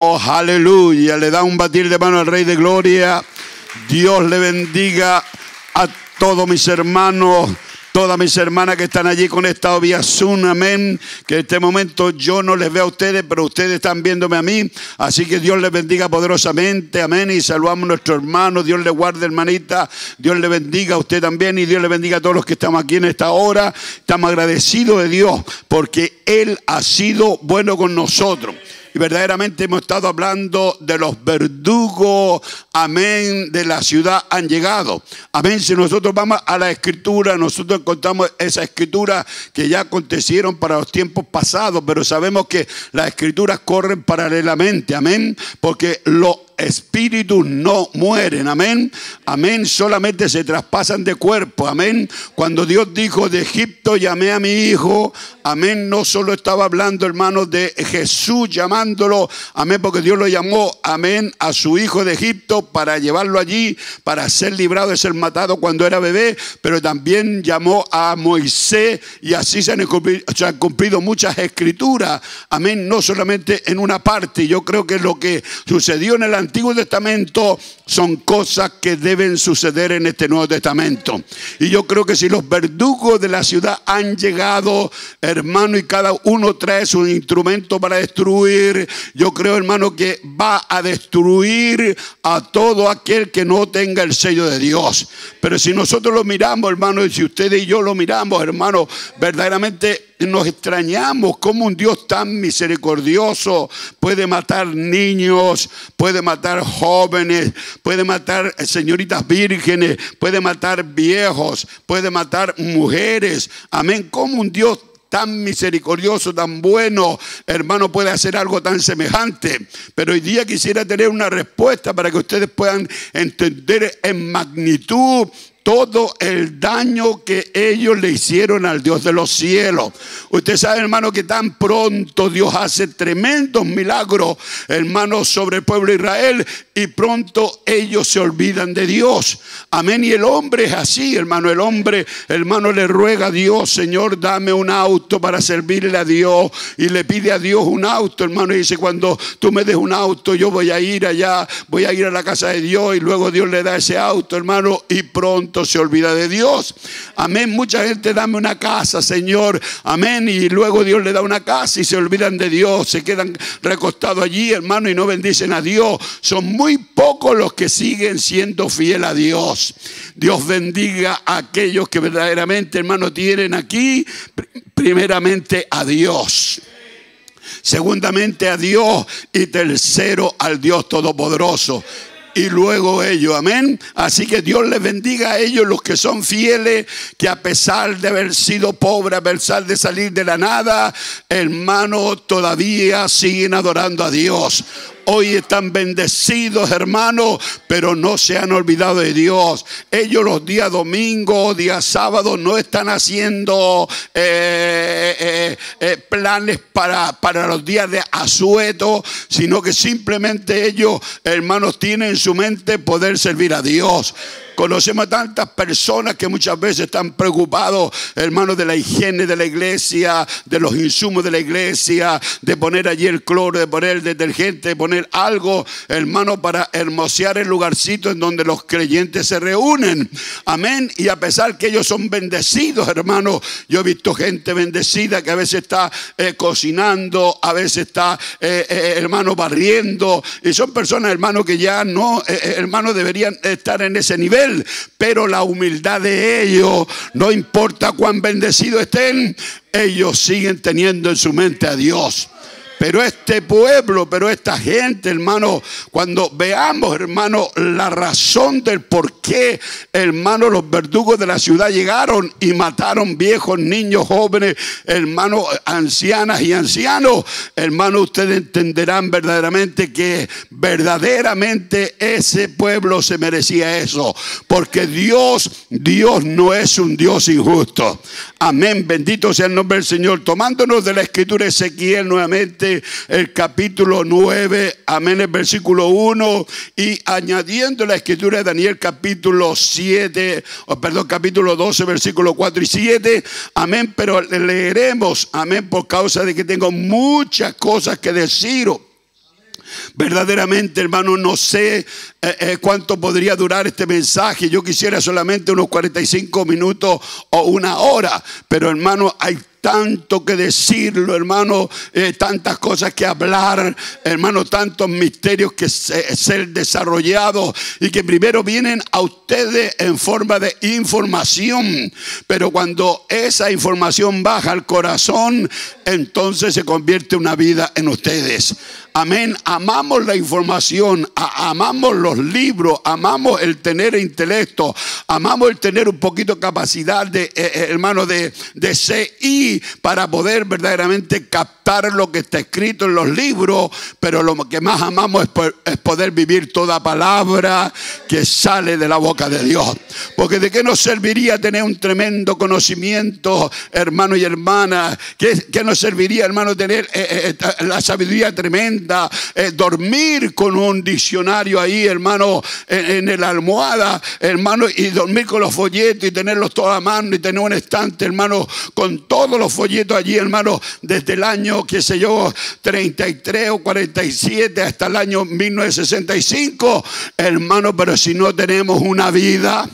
Oh, aleluya. Le da un batir de mano al Rey de Gloria. Dios le bendiga a todos mis hermanos, todas mis hermanas que están allí conectados vía Zoom, amén. Que en este momento yo no les veo a ustedes, pero ustedes están viéndome a mí. Así que Dios les bendiga poderosamente, amén. Y saludamos a nuestros hermanos. Dios les guarde, hermanita. Dios le bendiga a usted también. Y Dios le bendiga a todos los que estamos aquí en esta hora. Estamos agradecidos de Dios porque Él ha sido bueno con nosotros. Y verdaderamente hemos estado hablando de los verdugos, amén, de la ciudad han llegado. Amén, si nosotros vamos a la Escritura, nosotros encontramos esa Escritura que ya acontecieron para los tiempos pasados, pero sabemos que las Escrituras corren paralelamente, amén, porque los espíritus no mueren, amén, amén, solamente se traspasan de cuerpo, amén. Cuando Dios dijo de Egipto llamé a mi hijo, amén, no solo estaba hablando, hermanos, de Jesús llamándolo, amén, porque Dios lo llamó, amén, a su hijo de Egipto para llevarlo allí, para ser librado de ser matado cuando era bebé, pero también llamó a Moisés y así se han cumplido muchas escrituras, amén, no solamente en una parte. Yo creo que lo que sucedió en el Antiguo Testamento son cosas que deben suceder en este Nuevo Testamento. Y yo creo que si los verdugos de la ciudad han llegado, hermano, y cada uno trae su instrumento para destruir, yo creo, hermano, que va a destruir a todo aquel que no tenga el sello de Dios. Pero si nosotros lo miramos, hermano, y si ustedes y yo lo miramos, hermano, verdaderamente nos extrañamos cómo un Dios tan misericordioso puede matar niños, puede matar jóvenes, puede matar señoritas vírgenes, puede matar viejos, puede matar mujeres. Amén. Cómo un Dios tan misericordioso, tan bueno, hermano, puede hacer algo tan semejante. Pero hoy día quisiera tener una respuesta para que ustedes puedan entender en magnitud todo el daño que ellos le hicieron al Dios de los cielos. Usted sabe, hermano, que tan pronto Dios hace tremendos milagros, hermano, sobre el pueblo de Israel, y pronto ellos se olvidan de Dios. Amén. Y el hombre es así, hermano. El hombre, hermano, le ruega a Dios: Señor, dame un auto para servirle a Dios. Y le pide a Dios un auto, hermano. Y dice: cuando tú me des un auto, yo voy a ir allá, voy a ir a la casa de Dios. Y luego Dios le da ese auto, hermano, y pronto se olvida de Dios. Amén. Mucha gente: dame una casa, Señor. Amén. Y luego Dios le da una casa y se olvidan de Dios. Se quedan recostados allí, hermano, y no bendicen a Dios. Son muy pocos los que siguen siendo fieles a Dios. Dios bendiga a aquellos que verdaderamente, hermano, tienen aquí primeramente a Dios, segundamente a Dios, y tercero al Dios Todopoderoso. Y luego ellos, amén. Así que Dios les bendiga a ellos, los que son fieles, que a pesar de haber sido pobres, a pesar de salir de la nada, hermano, todavía siguen adorando a Dios. Hoy están bendecidos, hermanos, pero no se han olvidado de Dios. Ellos los días domingos, días sábados, no están haciendo planes para los días de asueto, sino que simplemente ellos, hermanos, tienen en su mente poder servir a Dios. Conocemos a tantas personas que muchas veces están preocupados, hermanos, de la higiene de la iglesia, de los insumos de la iglesia, de poner allí el cloro, de poner el detergente, de poner algo, hermano, para hermosear el lugarcito en donde los creyentes se reúnen. Amén. Y a pesar que ellos son bendecidos, hermano, yo he visto gente bendecida que a veces está cocinando, a veces está, hermano, barriendo. Y son personas, hermano, que ya no, hermano, deberían estar en ese nivel. Pero la humildad de ellos, no importa cuán bendecidos estén, ellos siguen teniendo en su mente a Dios. Pero este pueblo, pero esta gente, hermano, cuando veamos, hermano, la razón del por qué, hermano, los verdugos de la ciudad llegaron y mataron viejos, niños, jóvenes, hermano, ancianas y ancianos, hermano, ustedes entenderán verdaderamente que verdaderamente ese pueblo se merecía eso. Porque Dios no es un Dios injusto. Amén. Bendito sea el nombre del Señor. Tomándonos de la escritura de Ezequiel nuevamente, el capítulo 9, amén, el versículo 1, y añadiendo la escritura de Daniel capítulo 7, capítulo 12, versículo 4 y 7, amén, pero leeremos, amén, por causa de que tengo muchas cosas que deciros. Verdaderamente, hermano, no sé cuánto podría durar este mensaje. Yo quisiera solamente unos 45 minutos o una hora. Pero, hermano, hay tanto que decirlo, hermano, tantas cosas que hablar, hermano, tantos misterios que ser desarrollados y que primero vienen a ustedes en forma de información, pero cuando esa información baja al corazón, entonces se convierte una vida en ustedes. Amén. Amamos la información, amamos los libros, amamos el tener intelecto, amamos el tener un poquito de capacidad de, hermano, de CI para poder verdaderamente captar lo que está escrito en los libros, pero lo que más amamos es poder vivir toda palabra que sale de la boca de Dios. Porque ¿de qué nos serviría tener un tremendo conocimiento, hermano y hermana? ¿Qué nos serviría, hermano, tener la sabiduría tremenda? Dormir con un diccionario ahí, hermano, en la almohada, hermano, y dormir con los folletos y tenerlos todos a mano y tener un estante, hermano, con todos los folletos allí, hermano, desde el año, qué sé yo, 33 o 47 hasta el año 1965, hermano, pero si no tenemos una vida,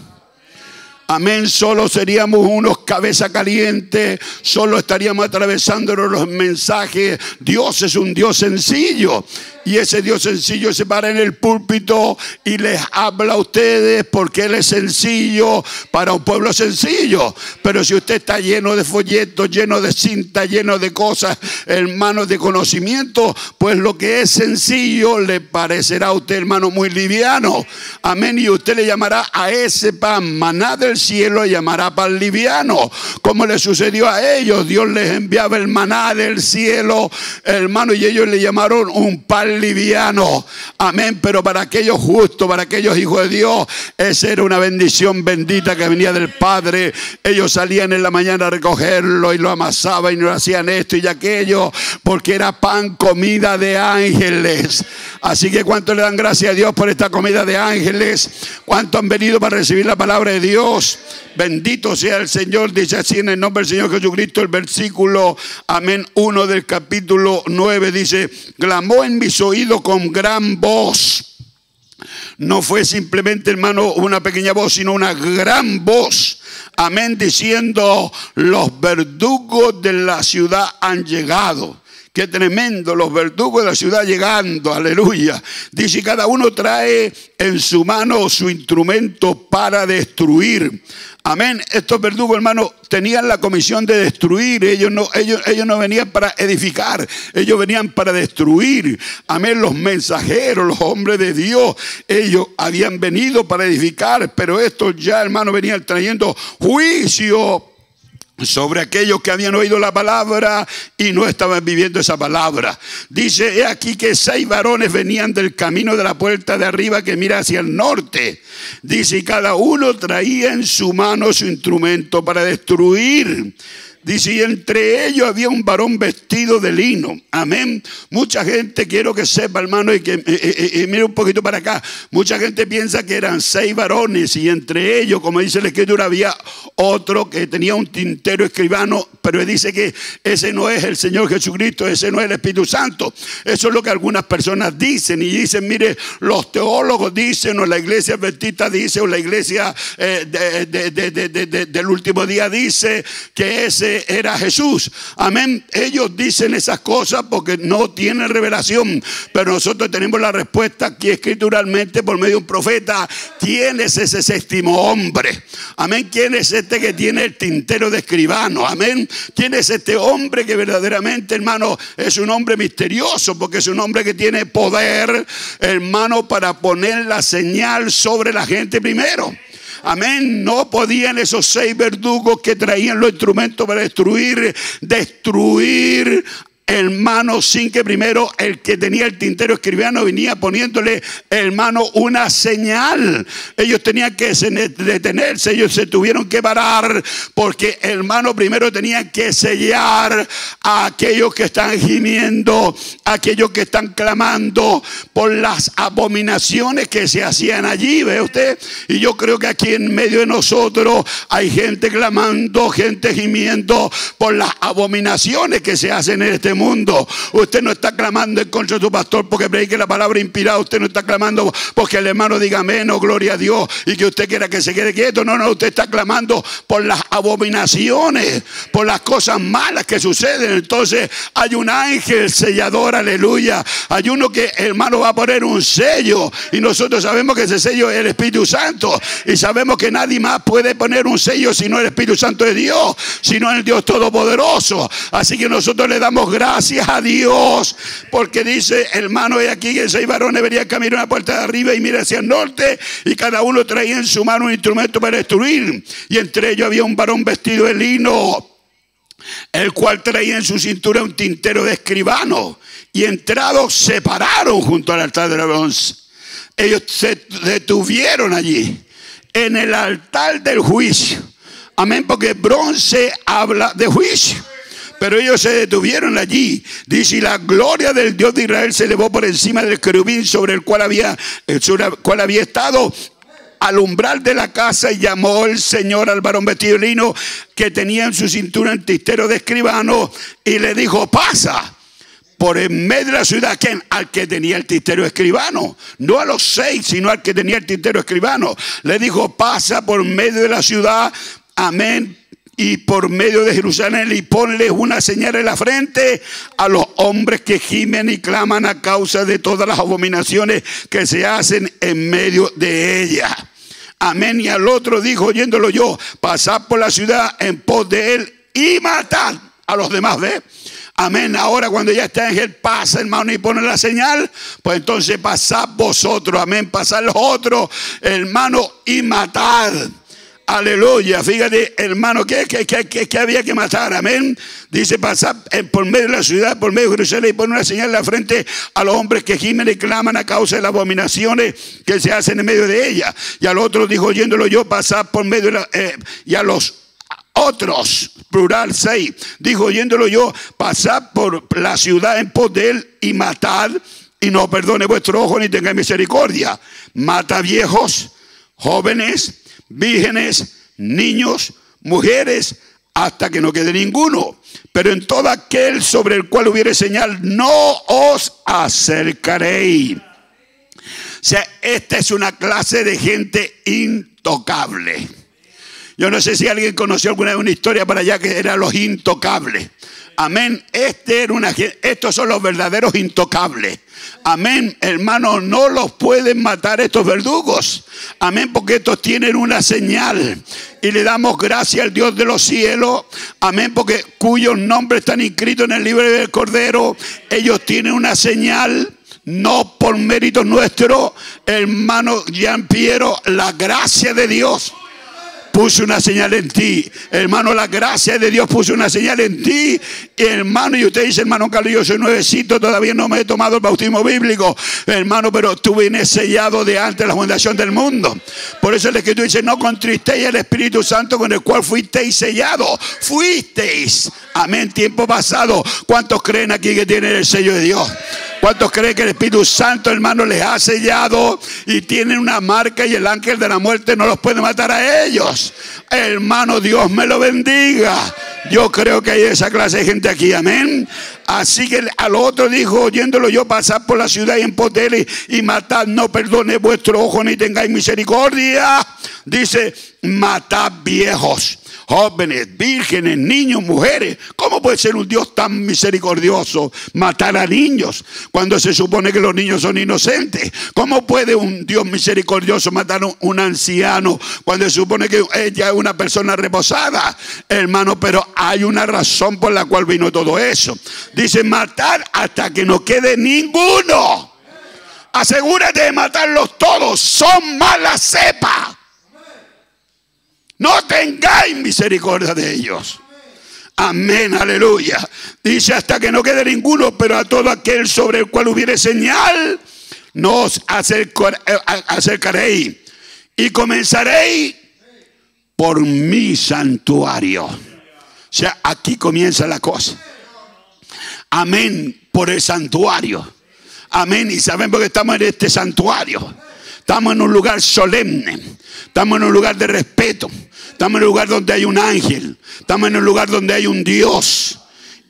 amén, solo seríamos unos cabeza caliente, solo estaríamos atravesándonos los mensajes. Dios es un Dios sencillo. Y ese Dios sencillo se para en el púlpito y les habla a ustedes porque Él es sencillo para un pueblo sencillo. Pero si usted está lleno de folletos, lleno de cinta, lleno de cosas, hermanos, de conocimiento, pues lo que es sencillo le parecerá a usted, hermano, muy liviano. Amén. Y usted le llamará a ese pan, maná del cielo, le llamará pan liviano. Como le sucedió a ellos, Dios les enviaba el maná del cielo, hermano, y ellos le llamaron un pan liviano. Amén. Pero para aquellos justos, para aquellos hijos de Dios, esa era una bendición bendita que venía del Padre. Ellos salían en la mañana a recogerlo y lo amasaban y no hacían esto y aquello, porque era pan, comida de ángeles. Así que ¿cuánto le dan gracias a Dios por esta comida de ángeles? ¿Cuánto han venido para recibir la palabra de Dios? Bendito sea el Señor. Dice así en el nombre del Señor Jesucristo el versículo, amén, 1 del capítulo 9, dice: clamó en mis oídos con gran voz. No fue simplemente, hermano, una pequeña voz, sino una gran voz. Amén, diciendo: los verdugos de la ciudad han llegado. Qué tremendo, los verdugos de la ciudad llegando, aleluya. Dice: cada uno trae en su mano su instrumento para destruir. Amén. Estos verdugos, hermano, tenían la comisión de destruir. Ellos no venían para edificar, ellos venían para destruir. Amén. Los mensajeros, los hombres de Dios, ellos habían venido para edificar, pero estos ya, hermano, venían trayendo juicio sobre aquellos que habían oído la palabra y no estaban viviendo esa palabra. Dice: he aquí que 6 varones venían del camino de la puerta de arriba que mira hacia el norte. Dice: y cada uno traía en su mano su instrumento para destruir. Dice: y entre ellos había un varón vestido de lino. Amén. Mucha gente, quiero que sepa, hermano, y mire un poquito para acá. Mucha gente piensa que eran 6 varones y entre ellos, como dice la Escritura, había otro que tenía un tintero escribano, pero dice que ese no es el Señor Jesucristo, ese no es el Espíritu Santo. Eso es lo que algunas personas dicen, y dicen: mire, los teólogos dicen, o la iglesia adventista dice, o la iglesia del último día dice que ese era Jesús. Amén. Ellos dicen esas cosas porque no tienen revelación, pero nosotros tenemos la respuesta aquí escrituralmente por medio de un profeta. ¿Quién es ese séptimo hombre? Amén. ¿Quién es este que tiene el tintero de escribano? Amén. ¿Quién es este hombre que verdaderamente, hermano, es un hombre misterioso? Porque es un hombre que tiene poder, hermano, para poner la señal sobre la gente primero. Amén. No podían esos 6 verdugos que traían los instrumentos para destruir, hermano, sin que primero el que tenía el tintero escribano venía poniéndole, hermano, una señal. Ellos tenían que detenerse, ellos se tuvieron que parar, porque, hermano, primero tenían que sellar a aquellos que están gimiendo, a aquellos que están clamando por las abominaciones que se hacían allí, ¿ve usted? Y yo creo que aquí en medio de nosotros hay gente clamando, gente gimiendo por las abominaciones que se hacen en este mundo. mundo. Usted no está clamando en contra de su pastor porque predique la palabra inspirada. Usted no está clamando porque el hermano diga amén o gloria a Dios y que usted quiera que se quede quieto. No, usted está clamando por las abominaciones, por las cosas malas que suceden. Entonces hay un ángel sellador, aleluya. Hay uno que, hermano, va a poner un sello y nosotros sabemos que ese sello es el Espíritu Santo y sabemos que nadie más puede poner un sello sino el Espíritu Santo de Dios, sino el Dios Todopoderoso. Así que nosotros le damos gracias a Dios porque dice, hermano, he aquí que 6 varones venían camino a la puerta de arriba y mira hacia el norte y cada uno traía en su mano un instrumento para destruir, y entre ellos había un varón vestido de lino, el cual traía en su cintura un tintero de escribano, y entrados se pararon junto al altar de bronce. Ellos se detuvieron allí en el altar del juicio. Amén, porque bronce habla de juicio. Pero ellos se detuvieron allí. Dice, y la gloria del Dios de Israel se elevó por encima del querubín sobre el cual había estado al umbral de la casa, y llamó el Señor al varón vestido de lino que tenía en su cintura un tintero de escribano y le dijo, pasa por en medio de la ciudad. ¿Quién? Al que tenía el tintero escribano. No a los 6, sino al que tenía el tintero escribano. Le dijo, pasa por medio de la ciudad, amén, y por medio de Jerusalén, y ponles una señal en la frente a los hombres que gimen y claman a causa de todas las abominaciones que se hacen en medio de ella. Amén. Y al otro dijo, oyéndolo yo, pasad por la ciudad en pos de él y matad a los demás. ¿Ve? Amén. Ahora cuando ya está ángel pasa, hermano, y pone la señal, pues entonces pasad vosotros. Amén. Pasad los otros, hermano, y matad. Aleluya. Fíjate, hermano, que había que matar. Amén. Dice, pasar por medio de la ciudad, por medio de Jerusalén, y pone una señal en la frente a los hombres que gimen y claman a causa de las abominaciones que se hacen en medio de ella. Y al otro dijo, oyéndolo yo, pasar por medio de la, y a los otros, plural 6, dijo, oyéndolo yo, pasad por la ciudad en pos de él y matad, y no perdone vuestro ojo ni tenga misericordia. Mata viejos, jóvenes, vírgenes, niños, mujeres, hasta que no quede ninguno. Pero en todo aquel sobre el cual hubiere señal, no os acercaréis. O sea, esta es una clase de gente intocable. Yo no sé si alguien conoció alguna vez una historia para allá que eran los intocables. Amén. Estos son los verdaderos intocables. Amén, hermano, no los pueden matar estos verdugos. Amén, porque estos tienen una señal. Y le damos gracias al Dios de los cielos. Amén, porque cuyos nombres están inscritos en el libro del Cordero. Ellos tienen una señal. No por mérito nuestro, hermano Jean Piero, la gracia de Dios puso una señal en ti, hermano. La gracia de Dios puso una señal en ti, hermano. Y usted dice, hermano Carlos, yo soy nuevecito, todavía no me he tomado el bautismo bíblico, hermano, pero tú vienes sellado de antes de la fundación del mundo. Por eso el Escritura dice, no contristéis el Espíritu Santo con el cual fuisteis sellados. Fuisteis, amén, tiempo pasado. ¿Cuántos creen aquí que tienen el sello de Dios? ¿Cuántos creen que el Espíritu Santo, hermano, les ha sellado y tienen una marca y el ángel de la muerte no los puede matar a ellos? Hermano, Dios me lo bendiga. Yo creo que hay esa clase de gente aquí, amén. Así que al otro dijo, oyéndolo yo, pasad por la ciudad y en pos de él y matad, no perdone vuestro ojo ni tengáis misericordia. Dice, matad viejos, jóvenes, vírgenes, niños, mujeres. ¿Cómo puede ser un Dios tan misericordioso matar a niños cuando se supone que los niños son inocentes? ¿Cómo puede un Dios misericordioso matar a un anciano cuando se supone que ella es una persona reposada? Hermano, pero hay una razón por la cual vino todo eso. Dice, matar hasta que no quede ninguno. Asegúrate de matarlos todos. Son mala cepa. No tengáis misericordia de ellos. Amén, aleluya. Dice, hasta que no quede ninguno, pero a todo aquel sobre el cual hubiere señal, no os acercaréis. Y comenzaréis por mi santuario. O sea, aquí comienza la cosa. Amén, por el santuario. Amén, y sabemos que estamos en este santuario. Estamos en un lugar solemne. Estamos en un lugar de respeto. Estamos en un lugar donde hay un ángel. Estamos en un lugar donde hay un Dios.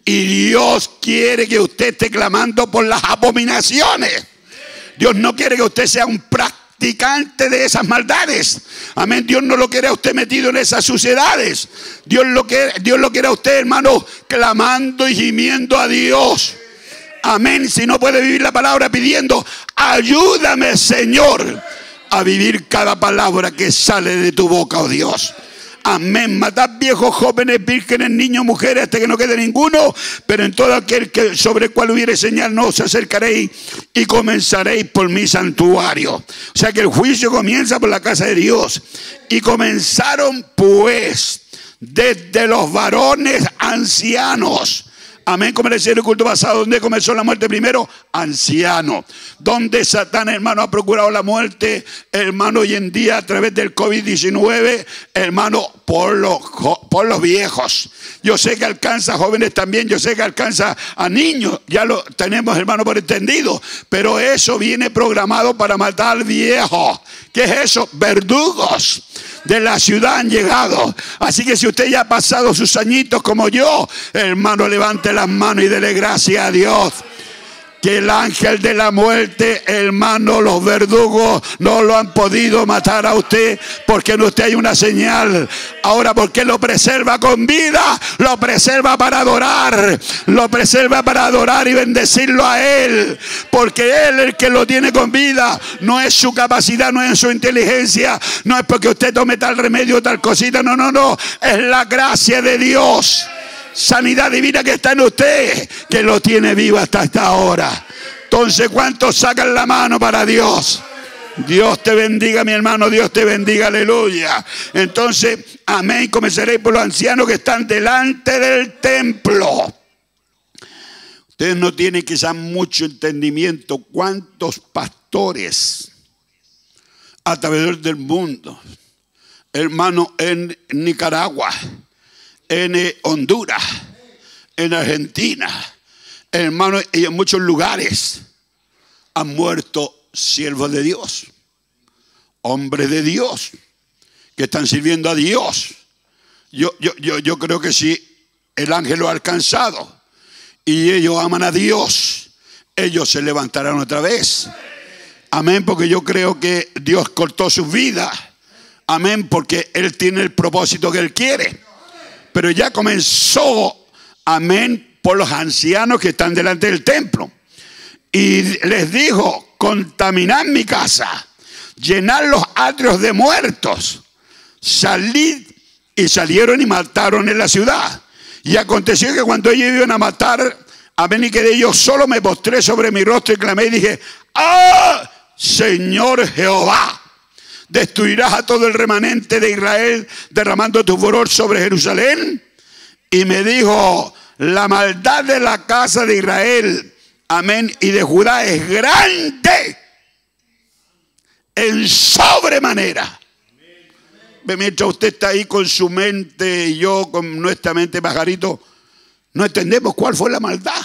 Y Dios quiere que usted esté clamando por las abominaciones. Dios no quiere que usted sea un practicante de esas maldades. Amén. Dios no lo quiere a usted metido en esas suciedades. Dios lo quiere a usted, hermano, clamando y gimiendo a Dios. Amén. Si no puede vivir la palabra pidiendo, ayúdame, Señor, a vivir cada palabra que sale de tu boca, oh Dios. Amén. Matad viejos, jóvenes, vírgenes, niños, mujeres, hasta que no quede ninguno. Pero en todo aquel sobre el cual hubiere señal no os acercaréis, y comenzaréis por mi santuario. O sea que el juicio comienza por la casa de Dios. Y comenzaron pues desde los varones ancianos. Amén. Como decía el culto pasado, ¿dónde comenzó la muerte primero? Anciano. Donde Satán, hermano, ha procurado la muerte, hermano, hoy en día a través del COVID-19, hermano, por los viejos. Yo sé que alcanza a jóvenes también, yo sé que alcanza a niños, ya lo tenemos, hermano, por entendido. Pero eso viene programado para matar viejos. ¿Qué es eso? Verdugos de la ciudad han llegado. Así que si usted ya ha pasado sus añitos como yo, hermano, levante las manos y dele gracias a Dios. Que el ángel de la muerte, hermano, los verdugos no lo han podido matar a usted, porque en usted hay una señal. Ahora, porque lo preserva con vida, lo preserva para adorar, lo preserva para adorar y bendecirlo a Él, porque Él, el que lo tiene con vida, no es su capacidad, no es su inteligencia, no es porque usted tome tal remedio o tal cosita, no, es la gracia de Dios. Sanidad divina que está en usted, que lo tiene vivo hasta esta hora. Entonces, ¿cuántos sacan la mano para Dios? Dios te bendiga, mi hermano, Dios te bendiga, aleluya. Entonces, amén, comenzaréis por los ancianos que están delante del templo. Ustedes no tienen quizás mucho entendimiento cuántos pastores a través del mundo, hermano, en Nicaragua, en Honduras, en Argentina, hermano, y en muchos lugares han muerto siervos de Dios, hombres de Dios, que están sirviendo a Dios. Yo creo que si el ángel lo ha alcanzado y ellos aman a Dios, ellos se levantarán otra vez. Amén, porque yo creo que Dios cortó sus vidas. Amén, porque Él tiene el propósito que Él quiere. Pero ya comenzó, amén, por los ancianos que están delante del templo. Y les dijo, contaminad mi casa, llenad los atrios de muertos, salid. Y salieron y mataron en la ciudad. Y aconteció que cuando ellos iban a matar, amén, y quedé yo solo, me postré sobre mi rostro y clamé y dije, ¡ah, Señor Jehová! ¿Destruirás a todo el remanente de Israel derramando tu furor sobre Jerusalén? Y me dijo, la maldad de la casa de Israel, amén, y de Judá es grande en sobremanera. Mientras usted está ahí con su mente y yo con nuestra mente pajarito, no entendemos cuál fue la maldad.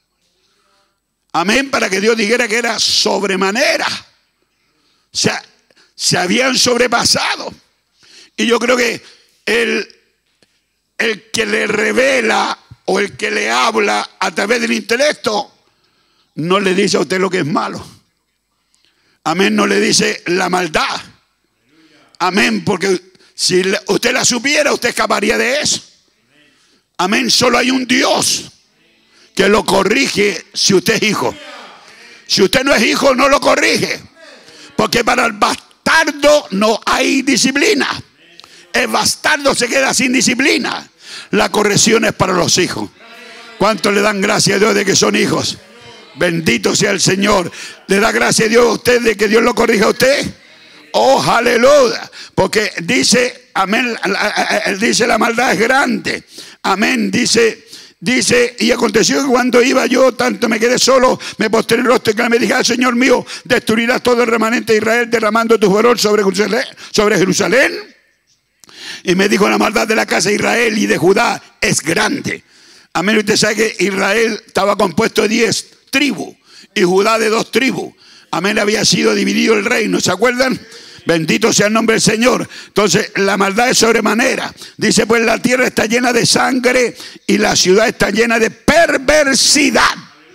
Amén, para que Dios dijera que era sobremanera. O sea, se habían sobrepasado. Y yo creo que el que le revela o el que le habla a través del intelecto no le dice a usted lo que es malo. Amén, no le dice la maldad. Amén, porque si usted la supiera, usted escaparía de eso. Amén, solo hay un Dios que lo corrige si usted es hijo. Si usted no es hijo, no lo corrige. Porque para el bastardo no hay disciplina. El bastardo se queda sin disciplina. La corrección es para los hijos. ¿Cuántos le dan gracias a Dios de que son hijos? Bendito sea el Señor. ¿Le da gracias a Dios a usted de que Dios lo corrija a usted? Oh, aleluya. Porque dice, amén, dice la maldad es grande. Amén, dice, y aconteció que cuando iba yo, tanto me quedé solo, me postré el rostro y me dije, Señor mío, destruirás todo el remanente de Israel derramando tu furor sobre Jerusalén. Y me dijo, la maldad de la casa de Israel y de Judá es grande. Amén, usted sabe que Israel estaba compuesto de 10 tribus y Judá de 2 tribus. Amén, había sido dividido el reino, ¿se acuerdan? Bendito sea el nombre del Señor. Entonces la maldad es sobremanera. Dice pues la tierra está llena de sangre y la ciudad está llena de perversidad.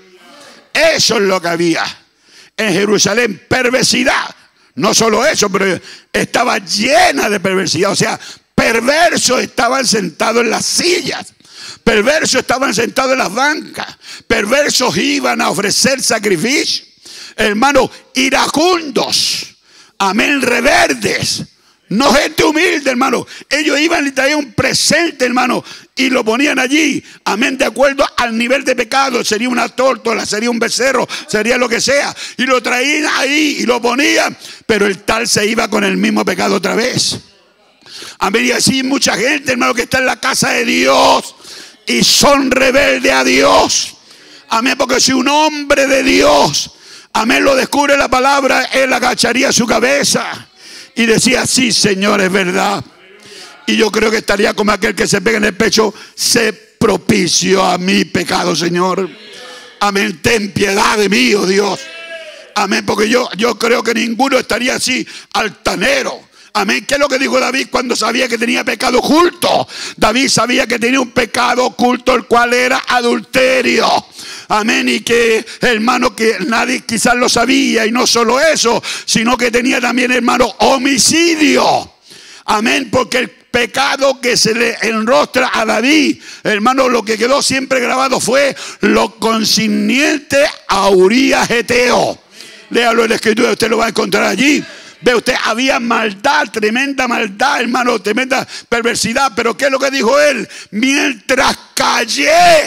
Eso es lo que había en Jerusalén, perversidad. No solo eso, pero estaba llena de perversidad. O sea, perversos estaban sentados en las sillas. Perversos estaban sentados en las bancas. Perversos iban a ofrecer sacrificio. Hermanos, iracundos. Amén, reverdes. No gente humilde, hermano. Ellos iban y traían un presente, hermano, y lo ponían allí. Amén, de acuerdo al nivel de pecado. Sería una tórtola, sería un becerro, sería lo que sea. Y lo traían ahí y lo ponían. Pero el tal se iba con el mismo pecado otra vez. Amén, y así mucha gente, hermano, que está en la casa de Dios y son rebeldes a Dios. Amén, porque si un hombre de Dios, amén, lo descubre la palabra, él agacharía su cabeza y decía, sí, Señor, es verdad. Y yo creo que estaría como aquel que se pega en el pecho, sé propicio a mi pecado, Señor. Amén, ten piedad de mí, oh Dios. Amén, porque yo creo que ninguno estaría así, altanero. Amén, ¿qué es lo que dijo David cuando sabía que tenía pecado oculto? David sabía que tenía un pecado oculto, el cual era adulterio. Amén, y que, hermano, que nadie quizás lo sabía. Y no solo eso, sino que tenía también, hermano, homicidio. Amén, porque el pecado que se le enrostra a David, hermano, lo que quedó siempre grabado fue lo concerniente a Urías Eteo. Léalo en la escritura, usted lo va a encontrar allí. Ve usted, había maldad, tremenda maldad, hermano, tremenda perversidad. Pero ¿qué es lo que dijo él? Mientras callé,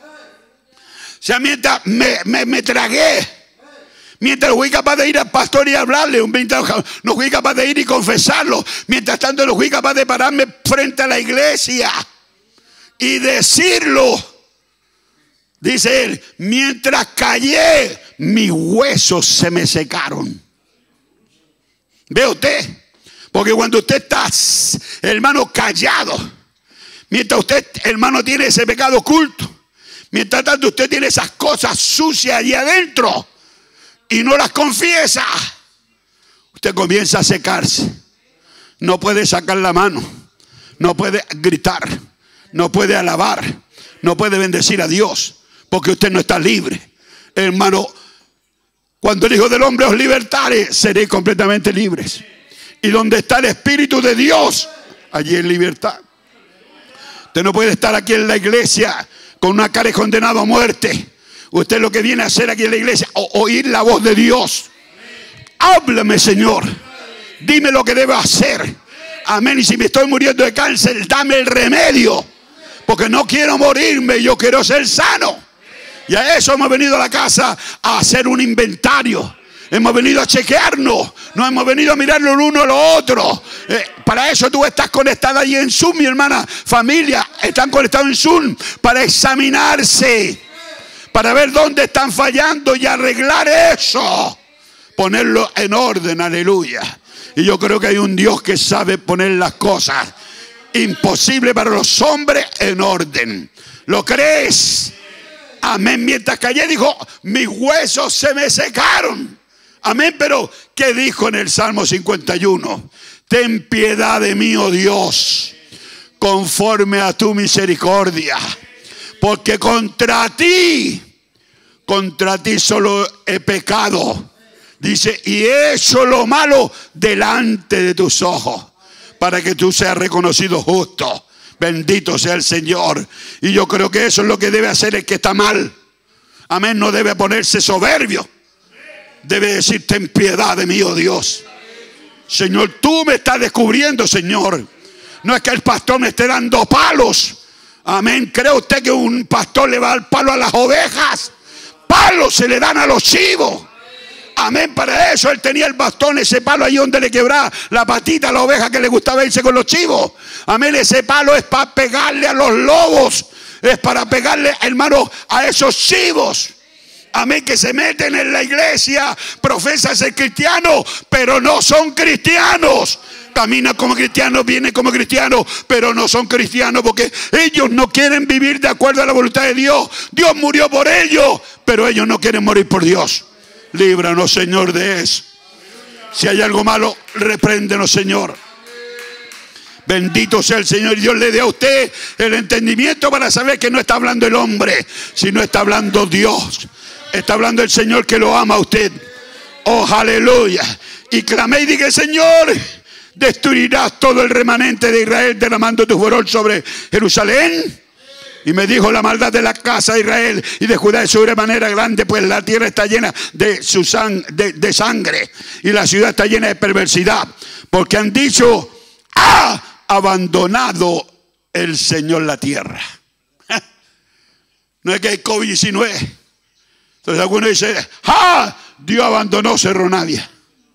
o sea, mientras me tragué, mientras fui capaz de ir al pastor y hablarle, no fui capaz de ir y confesarlo. Mientras tanto no fui capaz de pararme frente a la iglesia y decirlo. Dice él, mientras callé, mis huesos se me secaron. ¿Ve usted? Porque cuando usted está, hermano, callado, mientras usted, hermano, tiene ese pecado oculto, mientras tanto usted tiene esas cosas sucias allí adentro y no las confiesa, usted comienza a secarse. No puede sacar la mano, no puede gritar, no puede alabar, no puede bendecir a Dios, porque usted no está libre. Hermano, cuando el Hijo del Hombre os libertare, seréis completamente libres. Y donde está el Espíritu de Dios, allí es libertad. Usted no puede estar aquí en la iglesia con una cara de condenado a muerte. Usted lo que viene a hacer aquí en la iglesia, oír la voz de Dios. Háblame, Señor. Dime lo que debo hacer. Amén. Y si me estoy muriendo de cáncer, dame el remedio. Porque no quiero morirme, yo quiero ser sano. Y a eso hemos venido a la casa, a hacer un inventario. Hemos venido a chequearnos. No hemos venido a mirarlo el uno al otro. Para eso tú estás conectada ahí en Zoom, mi hermana. Familia, están conectados en Zoom para examinarse. Para ver dónde están fallando y arreglar eso. Ponerlo en orden, aleluya. Y yo creo que hay un Dios que sabe poner las cosas imposibles para los hombres en orden. ¿Lo crees? Amén. Mientras callé, dijo, mis huesos se me secaron. Amén. Pero ¿qué dijo en el Salmo 51? Ten piedad de mí, oh Dios, conforme a tu misericordia, porque contra ti solo he pecado. Dice, y he hecho lo malo delante de tus ojos, para que tú seas reconocido justo. Bendito sea el Señor. Y yo creo que eso es lo que debe hacer el que está mal. Amén. No debe ponerse soberbio. Debe decir, ten piedad de mí, oh Dios. Señor, tú me estás descubriendo, Señor. No es que el pastor me esté dando palos. Amén. ¿Cree usted que un pastor le va a dar palo a las ovejas? Palos se le dan a los chivos. Amén, para eso él tenía el bastón, ese palo ahí donde le quebraba la patita a la oveja que le gustaba irse con los chivos. Amén, ese palo es para pegarle a los lobos, es para pegarle, hermano, a esos chivos. Amén, que se meten en la iglesia, profesan ser cristianos, pero no son cristianos. Caminan como cristianos, vienen como cristianos, pero no son cristianos porque ellos no quieren vivir de acuerdo a la voluntad de Dios. Dios murió por ellos, pero ellos no quieren morir por Dios. Líbranos, Señor, de eso. Si hay algo malo, repréndenos, Señor. Bendito sea el Señor. Y Dios le dé a usted el entendimiento para saber que no está hablando el hombre, sino está hablando Dios. Está hablando el Señor que lo ama a usted. Oh, aleluya. Y clamé y dije: Señor, destruirás todo el remanente de Israel derramando tu furor sobre Jerusalén. Y me dijo: la maldad de la casa de Israel y de Judá es sobremanera grande, pues la tierra está llena de sangre y la ciudad está llena de perversidad, porque han dicho: ha abandonado el Señor la tierra. No es que hay COVID-19. Entonces algunos dicen: Dios abandonó Cerro Navia.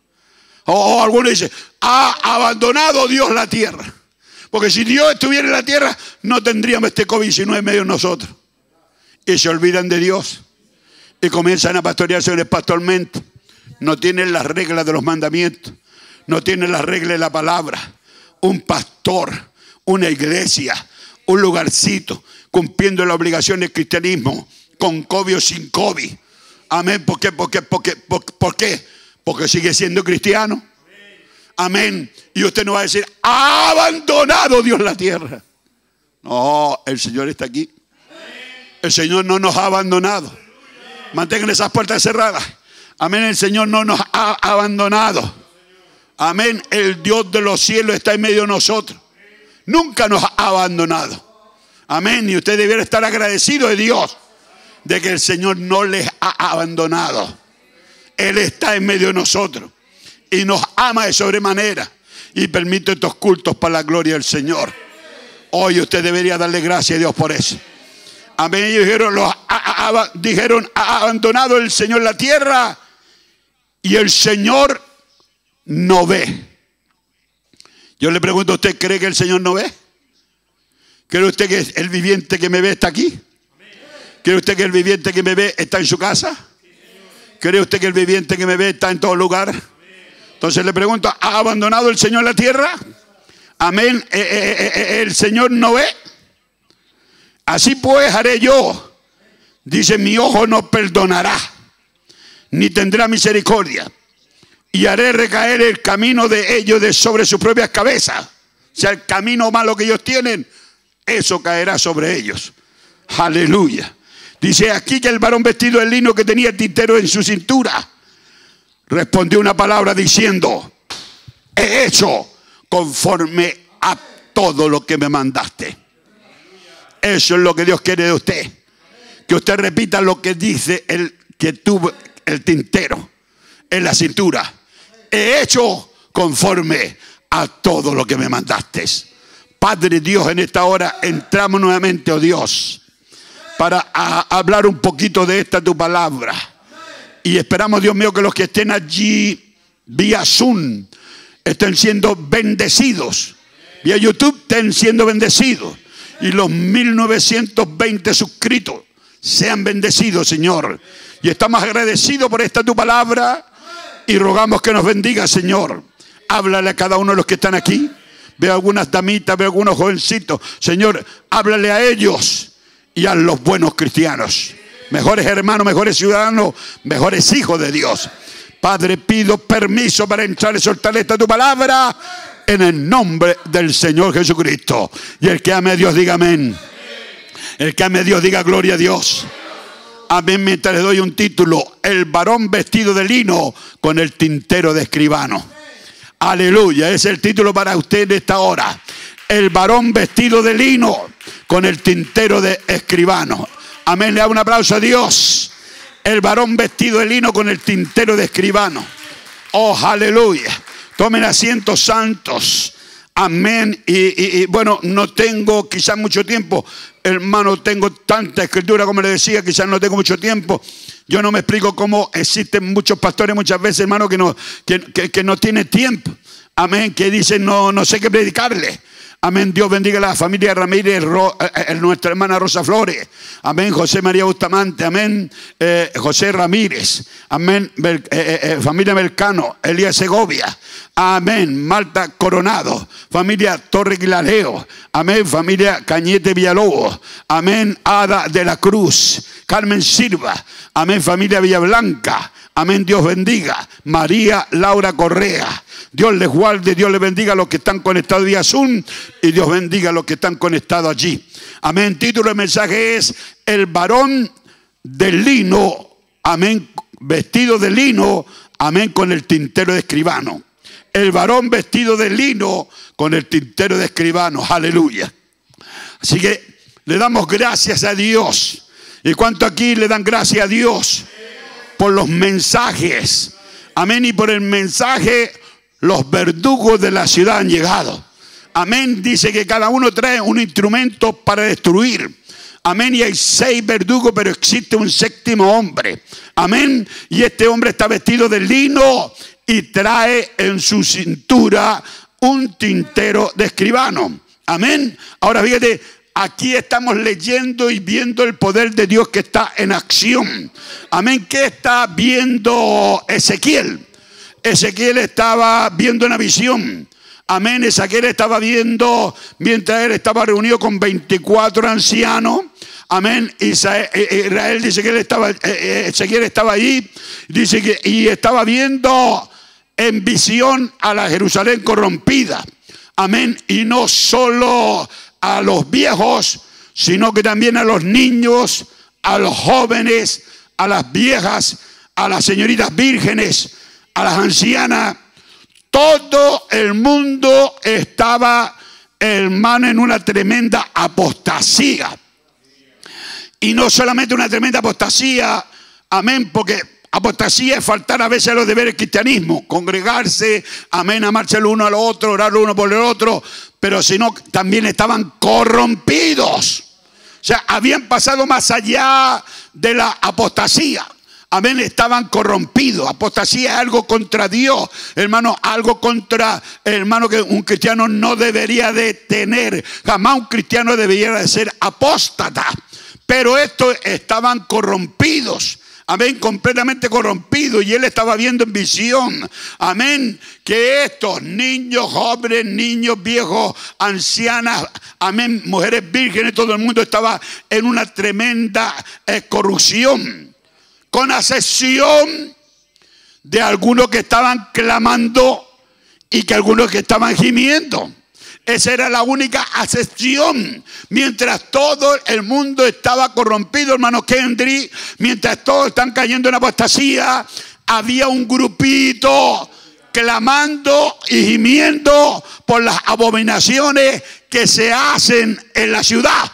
O algunos dicen: ha abandonado Dios la tierra. Porque si Dios estuviera en la tierra, no tendríamos este COVID-19 en medio de nosotros. Y se olvidan de Dios. Y comienzan a pastorearse espiritualmente. No tienen las reglas de los mandamientos. No tienen las reglas de la palabra. Un pastor, una iglesia, un lugarcito, cumpliendo la obligación del cristianismo, con COVID o sin COVID. Amén. ¿Por qué? ¿Por qué? Porque sigue siendo cristiano. Amén. Y usted no va a decir: ha abandonado Dios la tierra. No, el Señor está aquí. El Señor no nos ha abandonado. Mantengan esas puertas cerradas. Amén. El Señor no nos ha abandonado. Amén. El Dios de los cielos está en medio de nosotros. Nunca nos ha abandonado. Amén. Y usted debiera estar agradecido de Dios de que el Señor no les ha abandonado. Él está en medio de nosotros y nos ama de sobremanera y permite estos cultos para la gloria del Señor. Hoy usted debería darle gracias a Dios por eso. Amén. Ellos dijeron: ha abandonado el Señor la tierra y el Señor no ve. Yo le pregunto: ¿usted cree que el Señor no ve? ¿Cree usted que el viviente que me ve está aquí? ¿Cree usted que el viviente que me ve está en su casa? ¿Cree usted que el viviente que me ve está en todo lugar? Entonces le pregunto: ¿ha abandonado el Señor la tierra? Amén. ¿El Señor no ve? Así pues haré yo. Dice: mi ojo no perdonará, ni tendrá misericordia. Y haré recaer el camino de ellos de sobre sus propias cabezas. O sea, el camino malo que ellos tienen, eso caerá sobre ellos. Aleluya. Dice aquí que el varón vestido de lino que tenía el tintero en su cintura respondió una palabra diciendo: he hecho conforme a todo lo que me mandaste. Eso es lo que Dios quiere de usted. Que usted repita lo que dice el que tuvo el tintero en la cintura. He hecho conforme a todo lo que me mandaste. Padre Dios, en esta hora entramos nuevamente, oh Dios, para hablar un poquito de esta tu palabra. Y esperamos, Dios mío, que los que estén allí vía Zoom estén siendo bendecidos. Vía YouTube estén siendo bendecidos. Y los 1920 suscritos sean bendecidos, Señor. Y estamos agradecidos por esta tu palabra. Y rogamos que nos bendiga, Señor. Háblale a cada uno de los que están aquí. Veo algunas damitas, veo algunos jovencitos. Señor, háblale a ellos y a los buenos cristianos. Mejores hermanos, mejores ciudadanos, mejores hijos de Dios. Padre, pido permiso para entrar y soltar esta tu palabra en el nombre del Señor Jesucristo. Y el que ame a Dios diga amén. El que ame a Dios diga gloria a Dios. Amén. Mientras le doy un título: el varón vestido de lino con el tintero de escribano. Aleluya. Ese es el título para usted en esta hora. El varón vestido de lino con el tintero de escribano. Amén. Le da un aplauso a Dios. El varón vestido de lino con el tintero de escribano. Oh, aleluya. Tomen asientos santos. Amén. Y bueno, no tengo quizás mucho tiempo, hermano. Tengo tanta escritura, como le decía, quizás no tengo mucho tiempo. Yo no me explico cómo existen muchos pastores muchas veces, hermano, que no tienen tiempo. Amén. Que dicen: no sé qué predicarle. Amén. Dios bendiga a la familia Ramírez, nuestra hermana Rosa Flores. Amén. José María Bustamante. Amén. José Ramírez. Amén. Familia Melcano. Elías Segovia. Amén. Marta Coronado. Familia Torre Guilaleo. Amén. Familia Cañete Villalobos. Amén. Ada de la Cruz. Carmen Silva. Amén. Familia Villablanca. Amén, Dios bendiga. María Laura Correa. Dios les guarde, Dios les bendiga a los que están conectados vía Zoom y Dios bendiga a los que están conectados allí. Amén. Título del mensaje es El varón de lino. Amén. Vestido de lino. Amén. Con el tintero de escribano. El varón vestido de lino con el tintero de escribano. Aleluya. Así que le damos gracias a Dios. ¿Y cuánto aquí le dan gracias a Dios? Por los mensajes. Amén. Y por el mensaje los verdugos de la ciudad han llegado. Amén. Dice que cada uno trae un instrumento para destruir. Amén. Y hay 6 verdugos, pero existe un 7º hombre. Amén. Y este hombre está vestido de lino y trae en su cintura un tintero de escribano. Amén. Ahora fíjate, aquí estamos leyendo y viendo el poder de Dios que está en acción. Amén. ¿Qué está viendo Ezequiel? Ezequiel estaba viendo una visión. Amén. Ezequiel estaba viendo mientras él estaba reunido con 24 ancianos. Amén. Israel dice que Ezequiel estaba ahí. Dice que y estaba viendo en visión a la Jerusalén corrompida. Amén. Y no solo a los viejos, sino que también a los niños, a los jóvenes, a las viejas, a las señoritas vírgenes, a las ancianas. Todo el mundo estaba, hermano, en una tremenda apostasía. Y no solamente una tremenda apostasía, amén, porque apostasía es faltar a veces a los deberes del cristianismo, congregarse, amén, amarse el uno al otro, orar el uno por el otro, pero sino también estaban corrompidos. O sea, habían pasado más allá de la apostasía. Amén, estaban corrompidos. Apostasía es algo contra Dios, hermano, algo contra, hermano, que un cristiano no debería de tener. Jamás un cristiano debería de ser apóstata. Pero estos estaban corrompidos. Amén, completamente corrompidos. Y él estaba viendo en visión, amén, que estos niños, jóvenes, niños, viejos, ancianas, amén, mujeres vírgenes, todo el mundo estaba en una tremenda corrupción. Con excepción de algunos que estaban clamando y que algunos que estaban gimiendo. Esa era la única excepción. Mientras todo el mundo estaba corrompido, hermano Kendry, mientras todos están cayendo en apostasía, había un grupito clamando y gimiendo por las abominaciones que se hacen en la ciudad.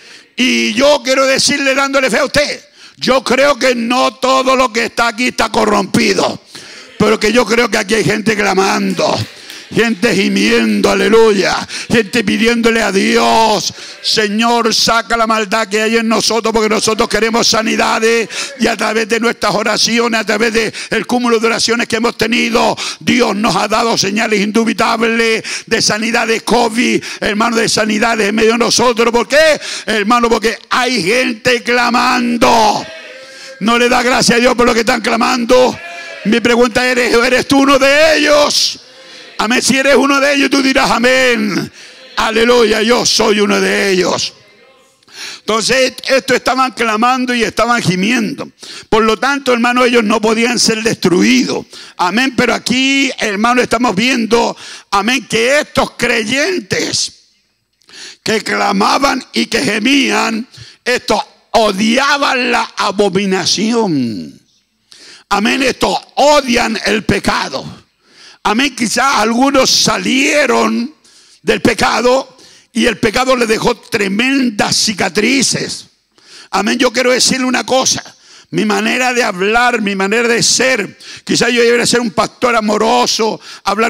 Y yo quiero decirle, dándole fe a usted, yo creo que no todo lo que está aquí está corrompido, pero que yo creo que aquí hay gente clamando, gente gimiendo, aleluya, gente pidiéndole a Dios, Señor, saca la maldad que hay en nosotros, porque nosotros queremos sanidades, y a través de nuestras oraciones, a través del cúmulo de oraciones que hemos tenido, Dios nos ha dado señales indubitables de sanidad de COVID, hermano, de sanidades en medio de nosotros. ¿Por qué, hermano? Porque hay gente clamando. ¿No le da gracias a Dios por lo que están clamando? Mi pregunta es, ¿eres tú uno de ellos? Amén. Si eres uno de ellos, tú dirás amén. Aleluya, yo soy uno de ellos. Entonces, estos estaban clamando y estaban gimiendo. Por lo tanto, hermano, ellos no podían ser destruidos. Amén. Pero aquí, hermano, estamos viendo, amén, que estos creyentes que clamaban y que gemían, estos odiaban la abominación. Amén. Estos odian el pecado. Amén. Quizás algunos salieron del pecado y el pecado les dejó tremendas cicatrices. Amén. Yo quiero decirle una cosa. Mi manera de hablar, mi manera de ser, quizás yo debería ser un pastor amoroso,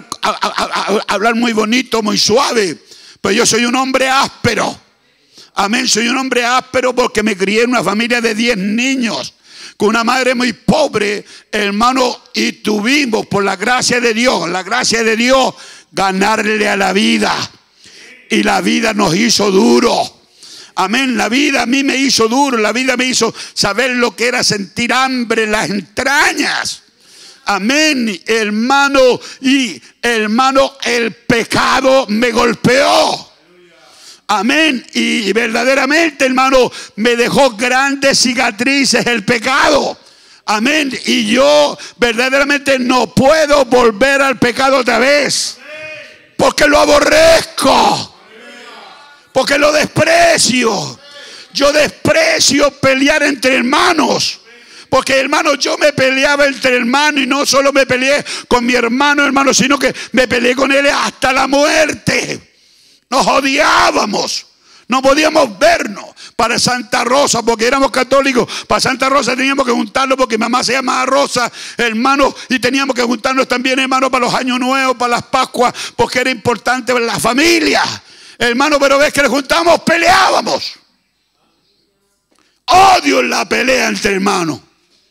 hablar muy bonito, muy suave, pero yo soy un hombre áspero. Amén. Soy un hombre áspero porque me crié en una familia de 10 niños. Con una madre muy pobre, hermano, y tuvimos, por la gracia de Dios, ganarle a la vida. Y la vida nos hizo duro. Amén. La vida a mí me hizo duro. La vida me hizo saber lo que era sentir hambre en las entrañas. Amén, hermano. Y hermano, el pecado me golpeó. Amén. Y verdaderamente, hermano, me dejó grandes cicatrices el pecado. Amén. Y yo verdaderamente no puedo volver al pecado otra vez. Porque lo aborrezco. Porque lo desprecio. Yo desprecio pelear entre hermanos. Porque hermanos, yo me peleaba entre hermanos. Y no solo me peleé con mi hermano, sino que me peleé con él hasta la muerte. Nos odiábamos. No podíamos vernos. Para Santa Rosa, porque éramos católicos, para Santa Rosa teníamos que juntarnos porque mi mamá se llamaba Rosa, hermano, y teníamos que juntarnos también, hermano, para los años nuevos, para las Pascuas, porque era importante ver la familia, hermano. Pero ves que le juntamos, peleábamos. Odio la pelea entre hermanos.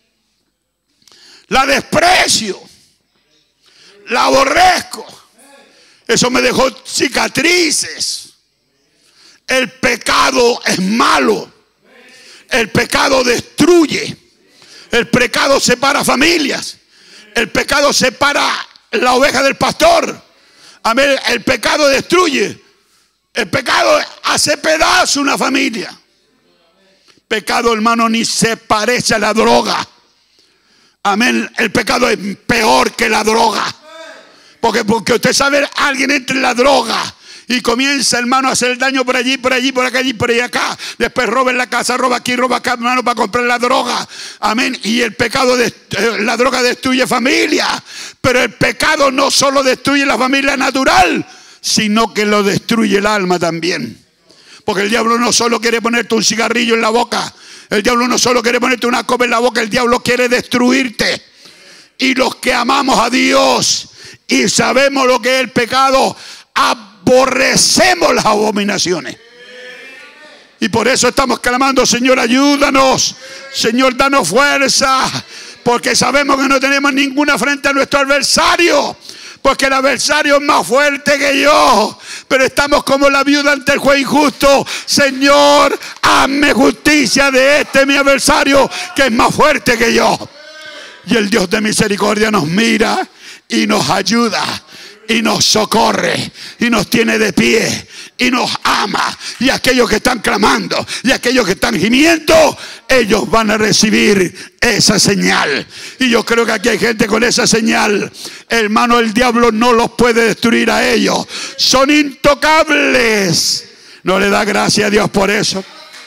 La desprecio. La aborrezco. Eso me dejó cicatrices. El pecado es malo. El pecado destruye. El pecado separa familias. El pecado separa la oveja del pastor. Amén. El pecado destruye. El pecado hace pedazo una familia. Pecado, hermano, ni se parece a la droga. Amén. El pecado es peor que la droga. Porque usted sabe, alguien entra en la droga y comienza, hermano, a hacer daño por allí, por allí, por acá, y por acá. Después roba en la casa, roba aquí, roba acá, hermano, para comprar la droga. Amén. Y el pecado, la droga destruye familia. Pero el pecado no solo destruye la familia natural, sino que lo destruye el alma también. Porque el diablo no solo quiere ponerte un cigarrillo en la boca. El diablo no solo quiere ponerte una copa en la boca. El diablo quiere destruirte. Y los que amamos a Dios y sabemos lo que es el pecado, aborrecemos las abominaciones. Y por eso estamos clamando: Señor, ayúdanos. Señor, danos fuerza. Porque sabemos que no tenemos ninguna frente a nuestro adversario. Porque el adversario es más fuerte que yo. Pero estamos como la viuda ante el juez injusto. Señor, hazme justicia de mi adversario, que es más fuerte que yo. Y el Dios de misericordia nos mira y nos ayuda, y nos socorre, y nos tiene de pie, y nos ama. Y aquellos que están clamando, y aquellos que están gimiendo, ellos van a recibir esa señal. Y yo creo que aquí hay gente con esa señal. Hermano, el diablo no los puede destruir a ellos. Son intocables. ¿No le da gracias a Dios por eso?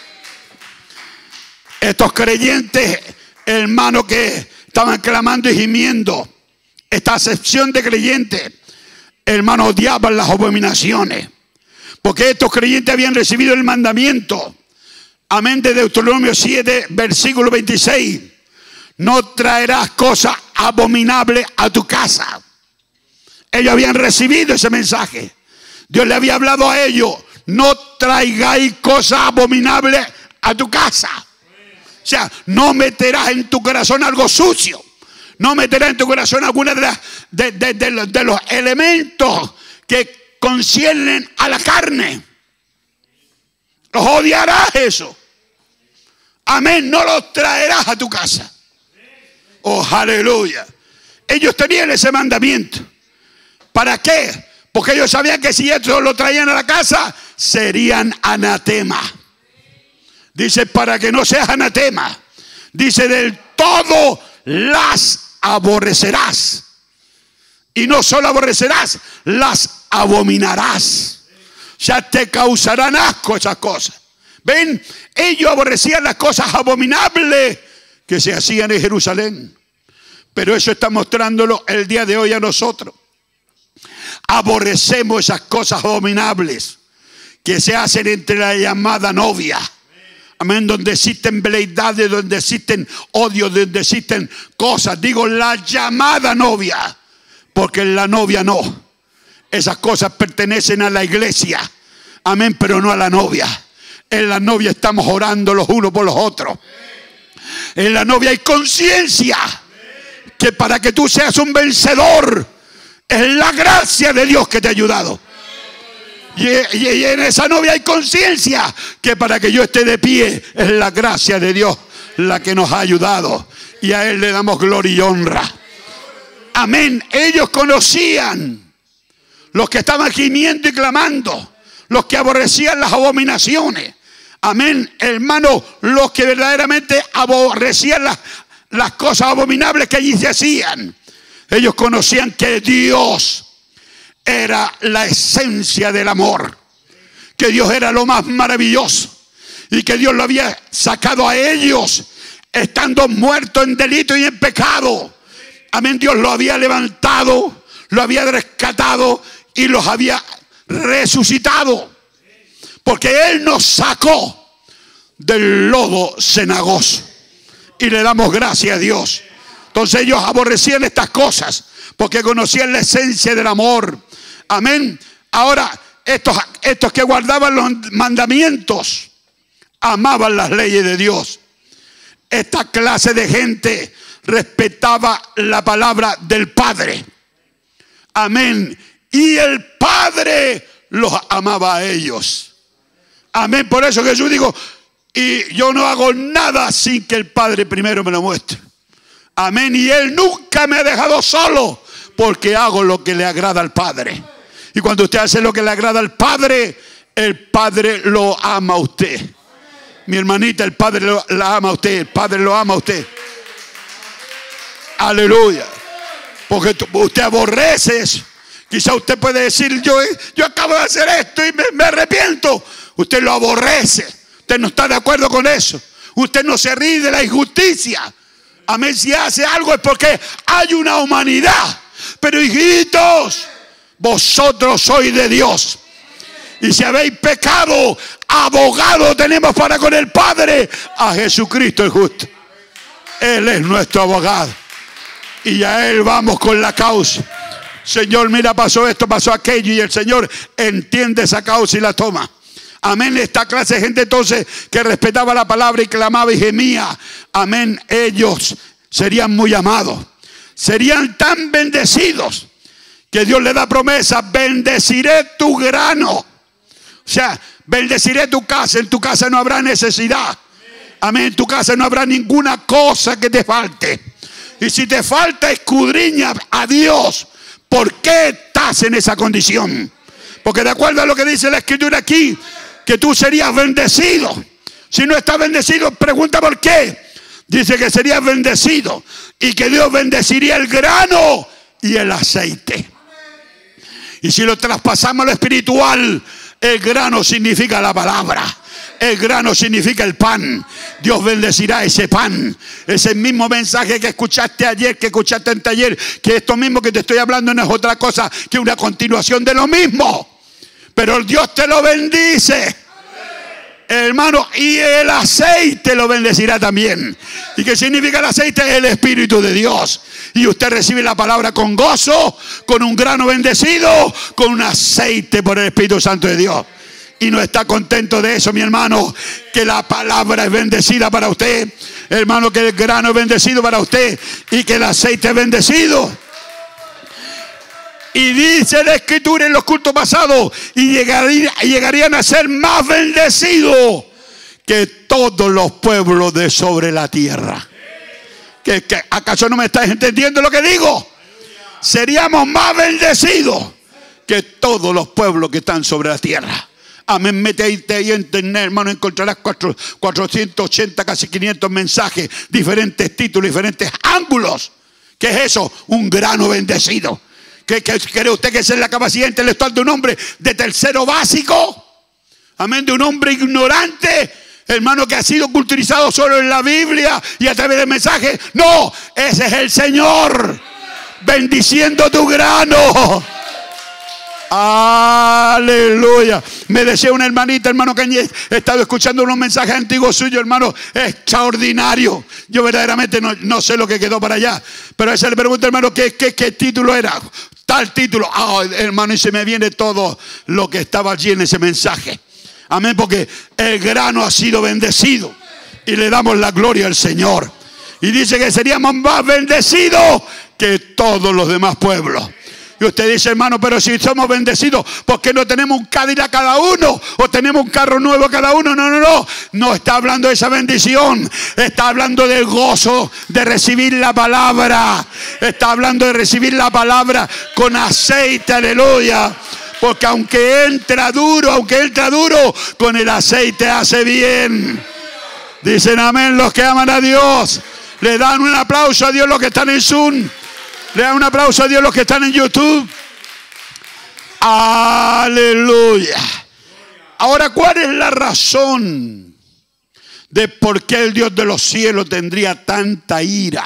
Estos creyentes, hermano, que estaban clamando y gimiendo, esta acepción de creyentes, hermano, odiaban las abominaciones. Porque estos creyentes habían recibido el mandamiento, amén, de Deuteronomio 7, versículo 26. No traerás cosas abominables a tu casa. Ellos habían recibido ese mensaje. Dios le había hablado a ellos: no traigáis cosas abominables a tu casa. O sea, no meterás en tu corazón algo sucio. No meterás en tu corazón alguna de los elementos que conciernen a la carne. Los odiarás eso. Amén. No los traerás a tu casa. Oh, aleluya. Ellos tenían ese mandamiento. ¿Para qué? Porque ellos sabían que si esto lo traían a la casa, serían anatema. Dice: para que no seas anatema. Dice: del todo las aborrecerás. Y no solo aborrecerás, las abominarás. O sea, te causarán asco esas cosas. ¿Ven? Ellos aborrecían las cosas abominables que se hacían en Jerusalén. Pero eso está mostrándolo el día de hoy a nosotros. Aborrecemos esas cosas abominables que se hacen entre la llamada novia. Amén. Donde existen veleidades, donde existen odios, donde existen cosas. Digo, la llamada novia. Porque la novia no. Esas cosas pertenecen a la iglesia. Amén, pero no a la novia. En la novia estamos orando los unos por los otros. En la novia hay conciencia. Que para que tú seas un vencedor, es la gracia de Dios que te ha ayudado. Y en esa novia hay conciencia que para que yo esté de pie, es la gracia de Dios la que nos ha ayudado. Y a Él le damos gloria y honra. Amén. Ellos conocían, los que estaban gimiendo y clamando, los que aborrecían las abominaciones. Amén, hermano, los que verdaderamente aborrecían las cosas abominables que allí se hacían. Ellos conocían que Dios era la esencia del amor, que Dios era lo más maravilloso y que Dios lo había sacado a ellos estando muertos en delito y en pecado. Amén. Dios lo había levantado, lo había rescatado y los había resucitado, porque Él nos sacó del lodo cenagoso y le damos gracias a Dios. Entonces ellos aborrecían estas cosas porque conocían la esencia del amor. Amén. Ahora estos que guardaban los mandamientos amaban las leyes de Dios. Esta clase de gente respetaba la palabra del Padre. Amén. Y el Padre los amaba a ellos. Amén. Por eso que yo digo, y yo no hago nada sin que el Padre primero me lo muestre. Amén. Y Él nunca me ha dejado solo, porque hago lo que le agrada al Padre. Y cuando usted hace lo que le agrada al Padre, el Padre lo ama a usted. Mi hermanita, el Padre la ama a usted. El Padre lo ama a usted. Aleluya. Porque usted aborrece eso. Quizá usted puede decir, yo acabo de hacer esto y me arrepiento. Usted lo aborrece. Usted no está de acuerdo con eso. Usted no se ríe de la injusticia. Amén. Si hace algo es porque hay una humanidad. Pero hijitos, vosotros sois de Dios. Y si habéis pecado, abogado tenemos para con el Padre, a Jesucristo el justo. Él es nuestro abogado. Y a Él vamos con la causa. Señor, mira, pasó esto, pasó aquello. Y el Señor entiende esa causa y la toma. Amén. Esta clase de gente entonces que respetaba la palabra y clamaba y gemía. Amén. Ellos serían muy amados. Serían tan bendecidos que Dios le da promesa. Bendeciré tu grano. O sea, bendeciré tu casa. En tu casa no habrá necesidad. Amén. En tu casa no habrá ninguna cosa que te falte. Y si te falta, escudriña a Dios. ¿Por qué estás en esa condición? Porque de acuerdo a lo que dice la Escritura aquí, que tú serías bendecido. Si no estás bendecido, pregunta por qué. Dice que serías bendecido y que Dios bendeciría el grano y el aceite. Y si lo traspasamos a lo espiritual, el grano significa la palabra. El grano significa el pan. Dios bendecirá ese pan. Ese mismo mensaje que escuchaste ayer, que escuchaste en taller, que esto mismo que te estoy hablando no es otra cosa que una continuación de lo mismo. Pero Dios te lo bendice, hermano, y el aceite lo bendecirá también. ¿Y qué significa el aceite? El Espíritu de Dios. Y usted recibe la palabra con gozo, con un grano bendecido, con un aceite por el Espíritu Santo de Dios. Y no está contento de eso, mi hermano, que la palabra es bendecida para usted, hermano, que el grano es bendecido para usted y que el aceite es bendecido. Y dice la Escritura en los cultos pasados, y llegarían a ser más bendecidos que todos los pueblos de sobre la tierra. ¿Acaso no me estás entendiendo lo que digo? Seríamos más bendecidos que todos los pueblos que están sobre la tierra. Amén. Métete ahí en internet, hermano, encontrarás 480, casi 500 mensajes, diferentes títulos, diferentes ángulos. ¿Qué es eso? Un grano bendecido. ¿Cree usted que esa es la capacidad intelectual de un hombre de tercero básico? Amén. De un hombre ignorante, hermano, que ha sido culturizado solo en la Biblia y a través del mensaje. No, ese es el Señor bendiciendo tu grano. Aleluya. Me decía una hermanita, hermano, que he estado escuchando unos mensajes antiguos suyos, hermano, extraordinario. Yo verdaderamente no sé lo que quedó para allá, pero a esa le pregunto, hermano, ¿qué título era? Tal título. Hermano, y se me viene todo lo que estaba allí en ese mensaje. Amén, porque el grano ha sido bendecido y le damos la gloria al Señor. Y dice que seríamos más bendecidos que todos los demás pueblos. Y usted dice, hermano, pero si somos bendecidos, ¿por qué no tenemos un Cadillac cada uno? ¿O tenemos un carro nuevo cada uno? No. No está hablando de esa bendición. Está hablando del gozo de recibir la palabra. Está hablando de recibir la palabra con aceite, aleluya. Porque aunque entra duro, con el aceite hace bien. Dicen amén los que aman a Dios. Le dan un aplauso a Dios los que están en Zoom. Le dan un aplauso a Dios los que están en YouTube. Aleluya. Ahora, ¿cuál es la razón de por qué el Dios de los cielos tendría tanta ira?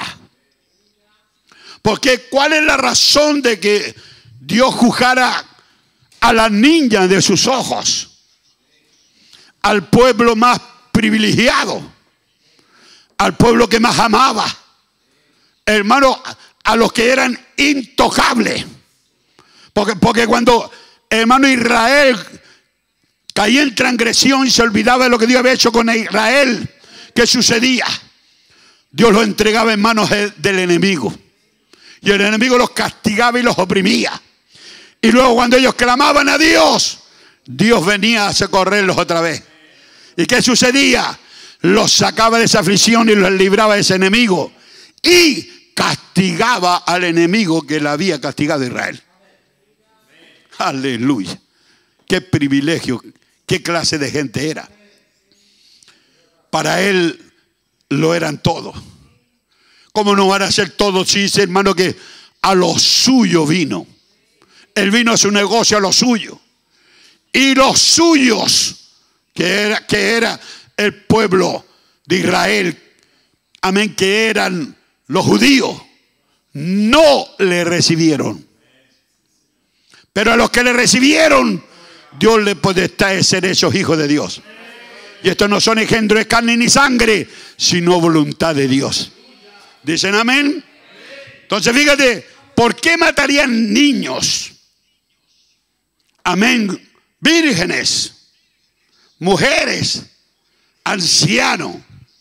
Porque ¿cuál es la razón de que Dios juzgara a la niña de sus ojos, al pueblo más privilegiado, al pueblo que más amaba, hermano, a los que eran intocables? Porque cuando, hermano, Israel caía en transgresión y se olvidaba de lo que Dios había hecho con Israel, ¿qué sucedía? Dios los entregaba en manos del enemigo. Y el enemigo los castigaba y los oprimía. Y luego cuando ellos clamaban a Dios, Dios venía a socorrerlos otra vez. ¿Y qué sucedía? Los sacaba de esa aflicción y los libraba de ese enemigo. Y castigaba al enemigo que le había castigado a Israel. Aleluya. Qué privilegio, qué clase de gente era. Para él lo eran todos. ¿Cómo no van a ser todos si dice, hermano, que a lo suyo vino? Él vino a su negocio, a lo suyo. Y los suyos, que era el pueblo de Israel, amén, que eran los judíos, no le recibieron. Pero a los que le recibieron, Dios le potestad de ser esos hijos de Dios. Y estos no son engendros de carne ni sangre, sino voluntad de Dios. ¿Dicen amén? Entonces fíjate, ¿por qué matarían niños? Amén. Vírgenes, mujeres, ancianos.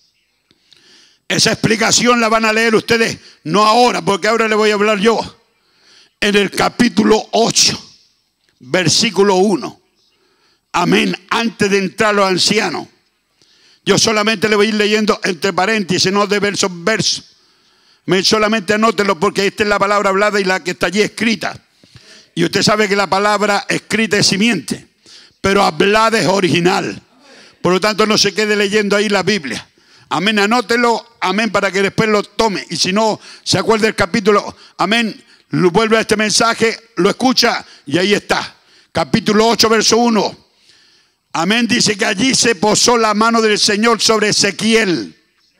Esa explicación la van a leer ustedes, no ahora, porque ahora le voy a hablar yo. En el capítulo 8, versículo 1. Amén. Antes de entrar a los ancianos. Yo solamente le voy a ir leyendo entre paréntesis, no de verso en verso. Solamente anótelo porque esta es la palabra hablada y la que está allí escrita. Y usted sabe que la palabra escrita es simiente, pero hablada es original. Por lo tanto, no se quede leyendo ahí la Biblia. Amén, anótelo, amén, para que después lo tome. Y si no se acuerda del capítulo, amén, vuelve a este mensaje, lo escucha y ahí está. Capítulo 8, verso 1. Amén, dice que allí se posó la mano del Señor sobre Ezequiel.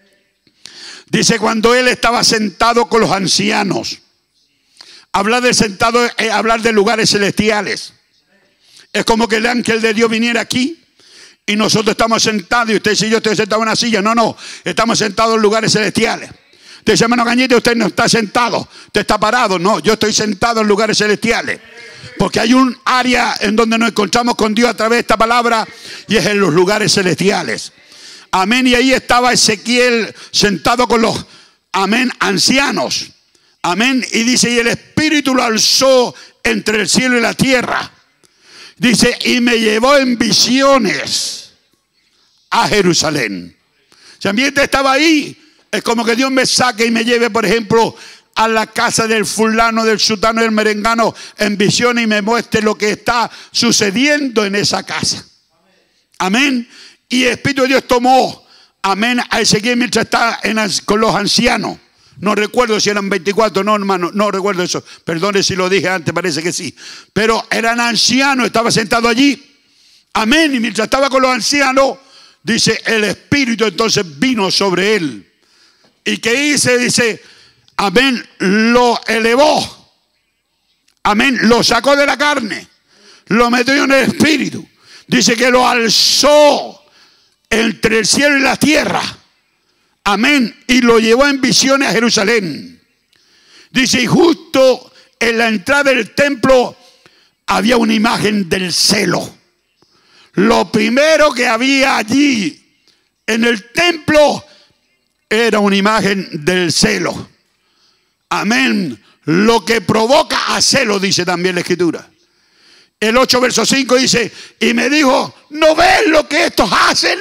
Dice cuando él estaba sentado con los ancianos. Hablar de sentado es hablar de lugares celestiales. Es como que el ángel de Dios viniera aquí y nosotros estamos sentados y usted dice yo estoy sentado en una silla. No, estamos sentados en lugares celestiales. Usted dice, hermano Cañete, usted no está sentado, usted está parado. No, yo estoy sentado en lugares celestiales. Porque hay un área en donde nos encontramos con Dios a través de esta palabra y es en los lugares celestiales. Amén. Y ahí estaba Ezequiel sentado con los, amén, ancianos. Amén. Y dice, y el Espíritu lo alzó entre el cielo y la tierra. Dice, y me llevó en visiones a Jerusalén. Si mi gente estaba ahí, es como que Dios me saque y me lleve, por ejemplo, a la casa del fulano, del sutano, del merengano en visiones y me muestre lo que está sucediendo en esa casa. Amén. Y el Espíritu de Dios tomó, amén, a Ezequiel mientras estaba con los ancianos. No recuerdo si eran 24, no hermano, no recuerdo eso. Perdone si lo dije antes, parece que sí. Pero eran ancianos, estaba sentado allí. Amén, y mientras estaba con los ancianos, dice, el Espíritu entonces vino sobre él. ¿Y qué hice? Dice, amén, lo elevó. Amén, lo sacó de la carne. Lo metió en el Espíritu. Dice que lo alzó entre el cielo y la tierra. Amén. Y lo llevó en visiones a Jerusalén. Dice, y justo en la entrada del templo había una imagen del celo. Lo primero que había allí en el templo era una imagen del celo. Amén. Lo que provoca a celo, dice también la Escritura. El 8 verso 5 dice, y me dijo, ¿no ves lo que estos hacen?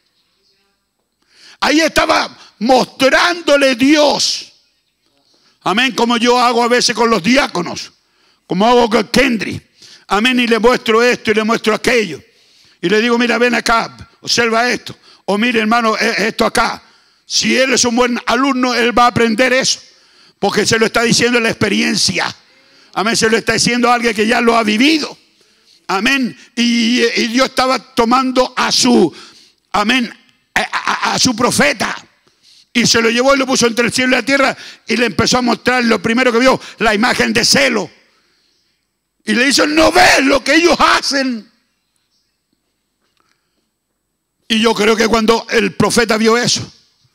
Ahí estaba mostrándole Dios. Amén, como yo hago a veces con los diáconos, como hago con Kendry. Amén, y le muestro esto y le muestro aquello. Y le digo, mira, ven acá, observa esto. O mire, hermano, esto acá. Si él es un buen alumno, él va a aprender eso. Porque se lo está diciendo en la experiencia. Amén. Se lo está diciendo a alguien que ya lo ha vivido. Amén. Y Dios estaba tomando a su, amén, a su profeta. Y se lo llevó y lo puso entre el cielo y la tierra. Y le empezó a mostrar lo primero que vio, la imagen de celo. Y le dice, ¿no ves lo que ellos hacen? Y yo creo que cuando el profeta vio eso,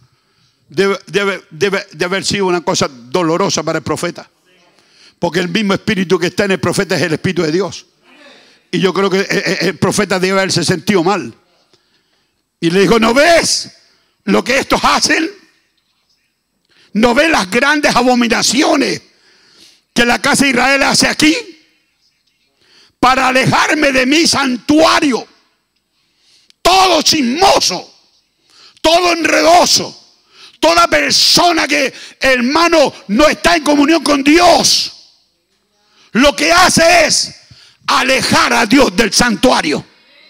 debe haber sido una cosa dolorosa para el profeta. Porque el mismo espíritu que está en el profeta es el espíritu de Dios. Y yo creo que el profeta debe haberse sentido mal. Y le dijo, ¿no ves lo que estos hacen? ¿No ves las grandes abominaciones que la casa de Israel hace aquí? Para alejarme de mi santuario. Todo chismoso, todo enredoso. Toda persona que, hermano, no está en comunión con Dios, lo que hace es alejar a Dios del santuario.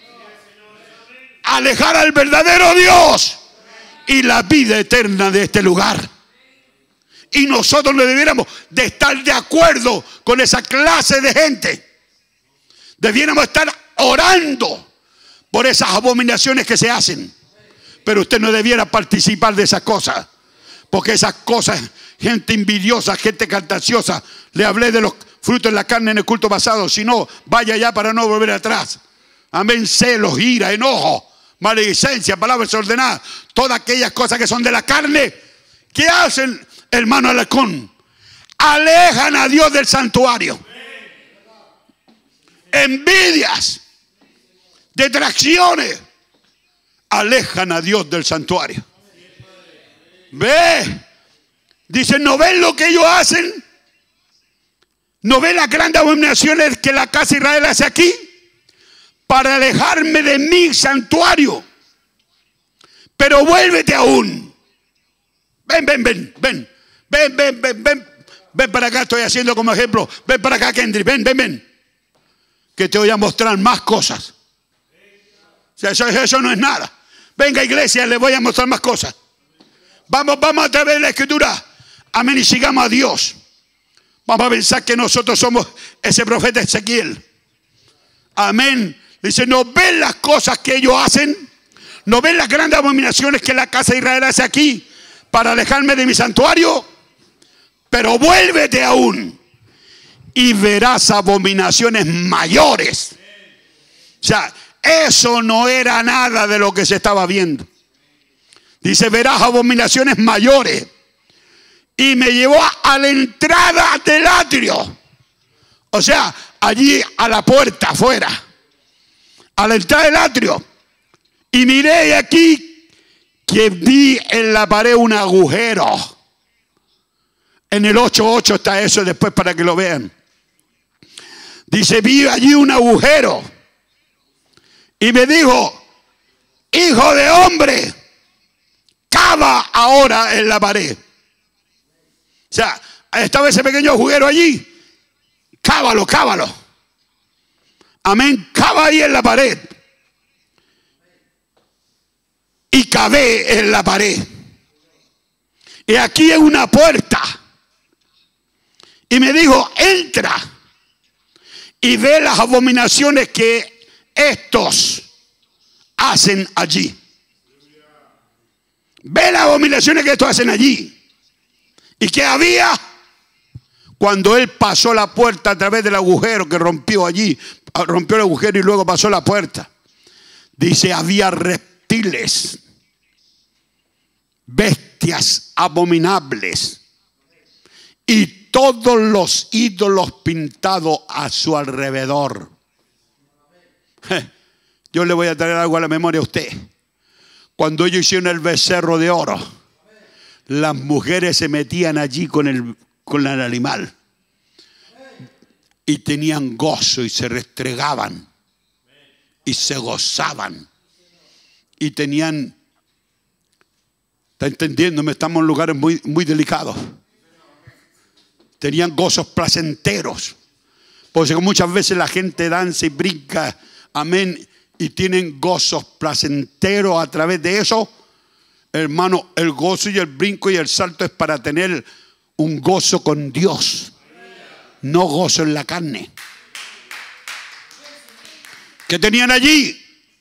Alejar al verdadero Dios y la vida eterna de este lugar. Y nosotros no debiéramos de estar de acuerdo con esa clase de gente. Debiéramos estar orando por esas abominaciones que se hacen. Pero usted no debiera participar de esas cosas. Porque esas cosas, gente envidiosa, gente cantaciosa. Le hablé de los frutos de la carne en el culto pasado. Si no, vaya ya para no volver atrás. Amén. Celos, ira, enojo, maledicencia, palabras desordenadas. Todas aquellas cosas que son de la carne. ¿Qué hacen, hermano Alarcón? Alejan a Dios del santuario. Envidias, detracciones, alejan a Dios del santuario. Ve, dice, ¿no ven lo que ellos hacen? ¿No ven las grandes abominaciones que la casa de Israel hace aquí? Para alejarme de mi santuario. Pero vuélvete aún. Ven para acá, estoy haciendo como ejemplo. Ven para acá, Kendrick, ven. Que te voy a mostrar más cosas. O sea, eso no es nada. Venga, iglesia, les voy a mostrar más cosas. Vamos a través de la escritura. Amén, y sigamos a Dios. Vamos a pensar que nosotros somos ese profeta Ezequiel. Amén. Dice, ¿no ven las cosas que ellos hacen? ¿No ven las grandes abominaciones que la casa de Israel hace aquí para alejarme de mi santuario? Pero vuélvete aún y verás abominaciones mayores. O sea, eso no era nada de lo que se estaba viendo. Dice, verás abominaciones mayores. Y me llevó a la entrada del atrio. O sea, allí a la puerta afuera. A la entrada del atrio. Y miré aquí que vi en la pared un agujero. En el 8:8 está eso después para que lo vean. Dice, vi allí un agujero. Y me dijo, hijo de hombre, cava ahora en la pared. O sea, estaba ese pequeño agujero allí. Cávalo. Amén, cava ahí en la pared. Y cavé en la pared. Y aquí hay una puerta. Y me dijo, entra y ve las abominaciones que estos hacen allí. Ve las abominaciones que estos hacen allí. ¿Y qué había? Cuando él pasó la puerta a través del agujero que rompió allí, rompió el agujero y luego pasó la puerta. Dice, había reptiles, bestias abominables y todos los ídolos pintados a su alrededor. Yo le voy a traer algo a la memoria a usted. Cuando ellos hicieron el becerro de oro, las mujeres se metían allí con el animal y tenían gozo y se restregaban y se gozaban y tenían, ¿está entendiéndome? Estamos en lugares muy, muy delicados. Tenían gozos placenteros, porque muchas veces la gente danza y brinca, amén, y tienen gozos placenteros a través de eso. Hermano, el gozo y el brinco y el salto es para tener un gozo con Dios, no gozo en la carne. ¿Qué tenían allí?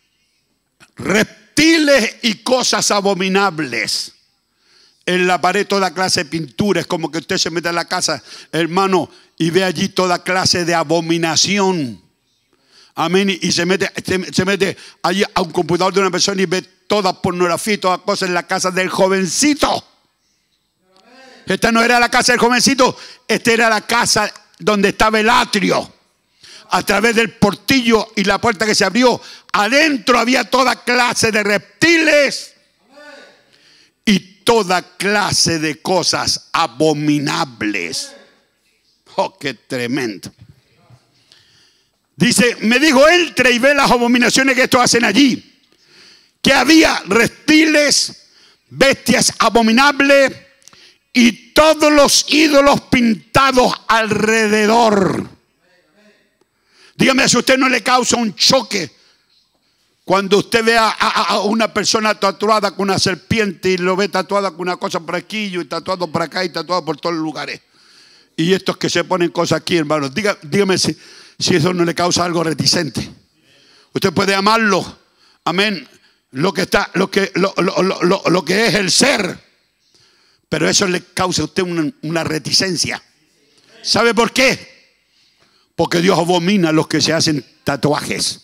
Reptiles y cosas abominables. En la pared toda clase de pintura. Es como que usted se mete a la casa, hermano, y ve allí toda clase de abominación. Amén. Y se mete allí a un computador de una persona y ve toda pornografía y todas cosas en la casa del jovencito. Esta no era la casa del jovencito, esta era la casa donde estaba el atrio. A través del portillo y la puerta que se abrió, adentro había toda clase de reptiles y toda clase de cosas abominables. Oh, qué tremendo. Dice, me dijo, entra y ve las abominaciones que estos hacen allí. Que había reptiles, bestias abominables y todos los ídolos pintados alrededor. Dígame si a usted no le causa un choque cuando usted ve a una persona tatuada con una serpiente y lo ve tatuada con una cosa por aquí y tatuado por acá y tatuado por todos los lugares. Y estos que se ponen cosas aquí, hermanos. Dígame si eso no le causa algo reticente. Usted puede amarlo. Amén. Lo que es el ser. Pero eso le causa a usted una reticencia. ¿Sabe por qué? Porque Dios abomina a los que se hacen tatuajes.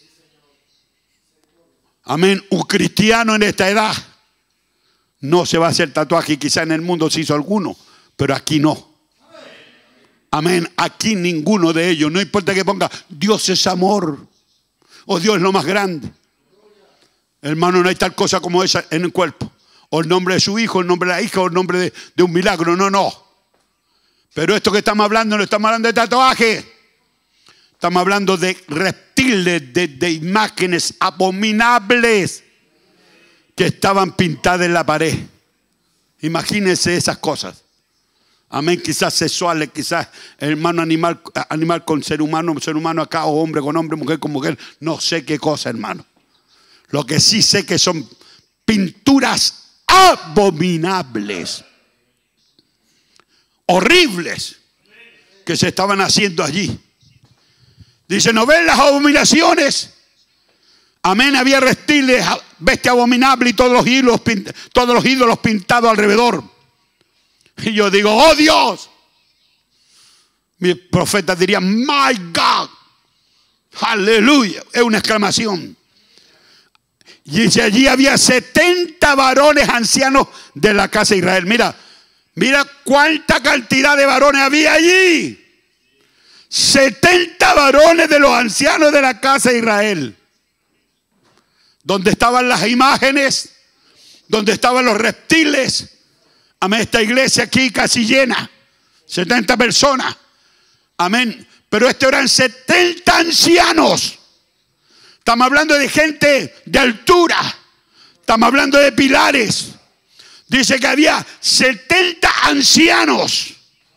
Amén. Un cristiano en esta edad no se va a hacer tatuaje. Quizá en el mundo se hizo alguno, pero aquí no. Amén. Aquí ninguno de ellos. No importa que ponga Dios es amor o Dios es lo más grande. Hermano, no hay tal cosa como esa en el cuerpo. O el nombre de su hijo, el nombre de la hija, o el nombre de un milagro. No. Pero esto que estamos hablando, no estamos hablando de tatuaje. Estamos hablando de reptiles, de imágenes abominables que estaban pintadas en la pared. Imagínense esas cosas. Amén, quizás sexuales, quizás hermano animal con ser humano acá, o hombre con hombre, mujer con mujer. No sé qué cosa, hermano. Lo que sí sé que son pinturas abominables, horribles, que se estaban haciendo allí. Dice, ¿no ven las abominaciones? Amén, había reptiles, bestia abominable y todos los ídolos pintados alrededor. Y yo digo, oh Dios. Mis profetas dirían, my God. Aleluya. Es una exclamación. Y dice, allí había 70 varones ancianos de la casa de Israel. Mira cuánta cantidad de varones había allí. 70 varones de los ancianos de la casa de Israel. Donde estaban las imágenes, donde estaban los reptiles. Amén, esta iglesia aquí casi llena. 70 personas. Amén. Pero estos eran 70 ancianos. Estamos hablando de gente de altura. Estamos hablando de pilares. Dice que había 70 ancianos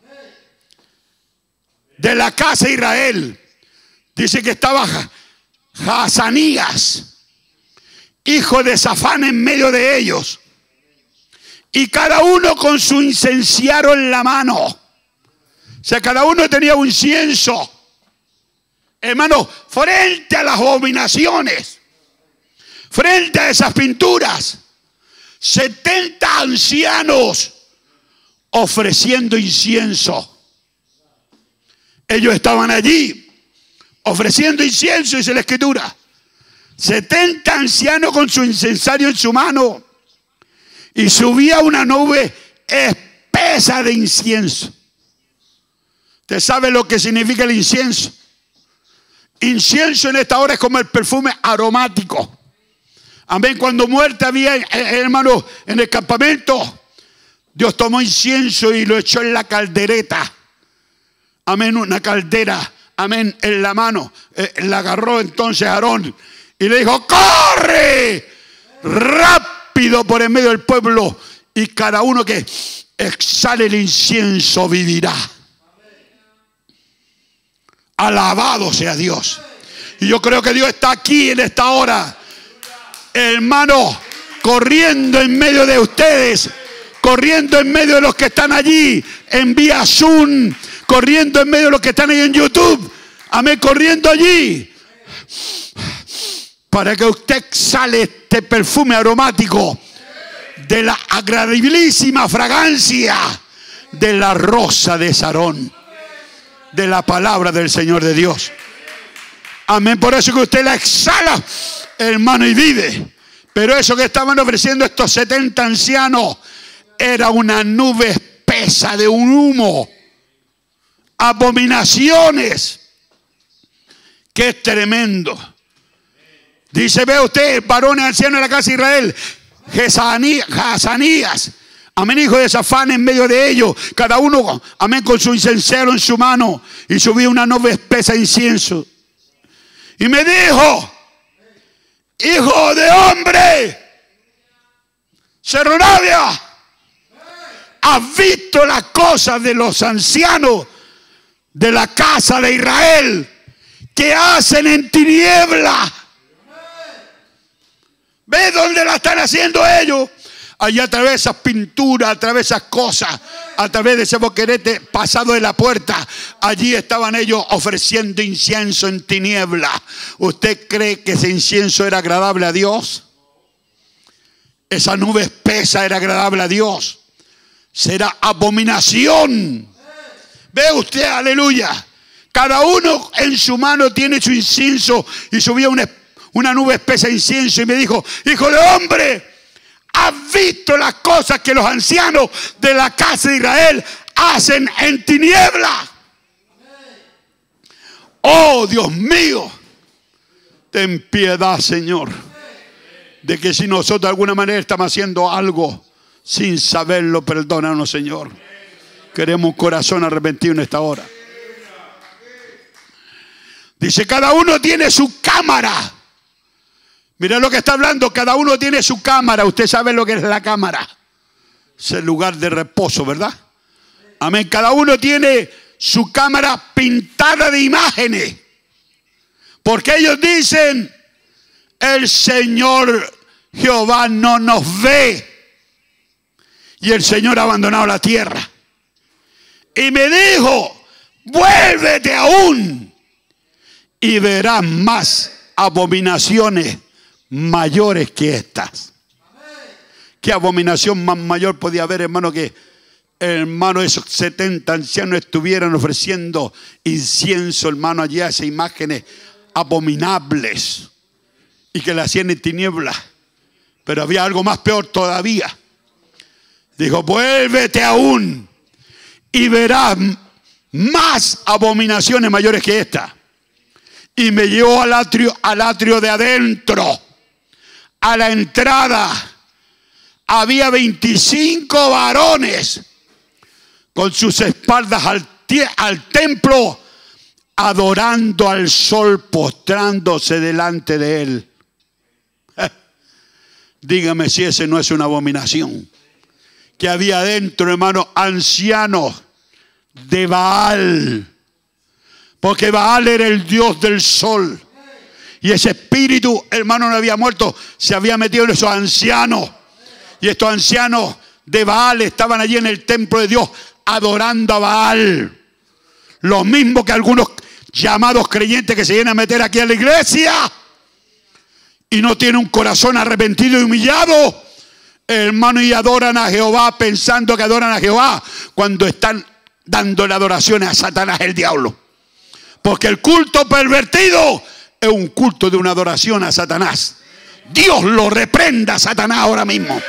de la casa de Israel. Dice que estaba Hazanías, hijo de Safán, en medio de ellos. Y cada uno con su incenciario en la mano. O sea, cada uno tenía un incienso. Hermano, frente a las abominaciones, frente a esas pinturas, 70 ancianos ofreciendo incienso. Ellos estaban allí ofreciendo incienso, dice la escritura. 70 ancianos con su incensario en su mano. Y subía una nube espesa de incienso. ¿Usted sabe lo que significa el incienso? Incienso en esta hora es como el perfume aromático. Amén. Cuando muerte había, hermano, en el campamento, Dios tomó incienso y lo echó en la caldereta. Amén, una caldera. Amén, en la mano. La agarró entonces Aarón y le dijo, corre rápido por en medio del pueblo, y cada uno que exhale el incienso vivirá. Alabado sea Dios. Y yo creo que Dios está aquí en esta hora, hermano, corriendo en medio de ustedes, corriendo en medio de los que están allí en vía Zoom, corriendo en medio de los que están ahí en YouTube. Amén, corriendo allí. Para que usted exhale este perfume aromático de la agradabilísima fragancia de la rosa de Sarón, de la palabra del Señor de Dios. Amén, por eso que usted la exhala, hermano, y vive. Pero eso que estaban ofreciendo estos 70 ancianos era una nube espesa de un humo. Abominaciones. Que es tremendo. Dice, ve usted, varones ancianos de la casa de Israel, Hazanías, amén, hijo de Safán, en medio de ellos, cada uno, amén, con su incensero en su mano, y subía una nube espesa de incienso. Y me dijo, hijo de hombre, Serronavia, ¿has visto las cosas de los ancianos de la casa de Israel que hacen en tiniebla? ¿Ves dónde la están haciendo ellos? Allá a través de esas pinturas, a través de esas cosas, a través de ese boquerete pasado de la puerta. Allí estaban ellos ofreciendo incienso en tiniebla. ¿Usted cree que ese incienso era agradable a Dios? Esa nube espesa era agradable a Dios. Será abominación. ¿Ve usted? Aleluya. Cada uno en su mano tiene su incienso y subía una nube espesa de incienso y me dijo, hijo de hombre, ¿has visto las cosas que los ancianos de la casa de Israel hacen en tiniebla? Oh, Dios mío, ten piedad, Señor, de que si nosotros de alguna manera estamos haciendo algo sin saberlo, perdónanos, Señor. Queremos un corazón arrepentido en esta hora. Dice, cada uno tiene su cámara. Mira lo que está hablando, cada uno tiene su cámara. Usted sabe lo que es la cámara. Es el lugar de reposo, ¿verdad? Amén. Cada uno tiene su cámara pintada de imágenes. Porque ellos dicen, el Señor Jehová no nos ve. Y el Señor ha abandonado la tierra. Y me dijo, vuélvete aún y verás más abominaciones mayores que estas. ¿Qué abominación más mayor podía haber, hermano, que hermano esos 70 ancianos estuvieran ofreciendo incienso, hermano, allí a esas imágenes abominables y que la hacían en tinieblas? Pero había algo más peor todavía. Dijo, vuélvete aún y verás más abominaciones mayores que esta. Y me llevó al atrio de adentro. A la entrada había 25 varones con sus espaldas al templo, adorando al sol, postrándose delante de él. Dígame si ese no es una abominación. Que había adentro, hermano, ancianos de Baal. Porque Baal era el dios del sol. Y ese espíritu, hermano, no había muerto. Se había metido en esos ancianos. Y estos ancianos de Baal estaban allí en el templo de Dios adorando a Baal. Lo mismo que algunos llamados creyentes que se vienen a meter aquí a la iglesia y no tienen un corazón arrepentido y humillado, hermano, y adoran a Jehová pensando que adoran a Jehová cuando están dando la adoración a Satanás, el diablo. Porque el culto pervertido es un culto de una adoración a Satanás. Dios lo reprenda a Satanás ahora mismo.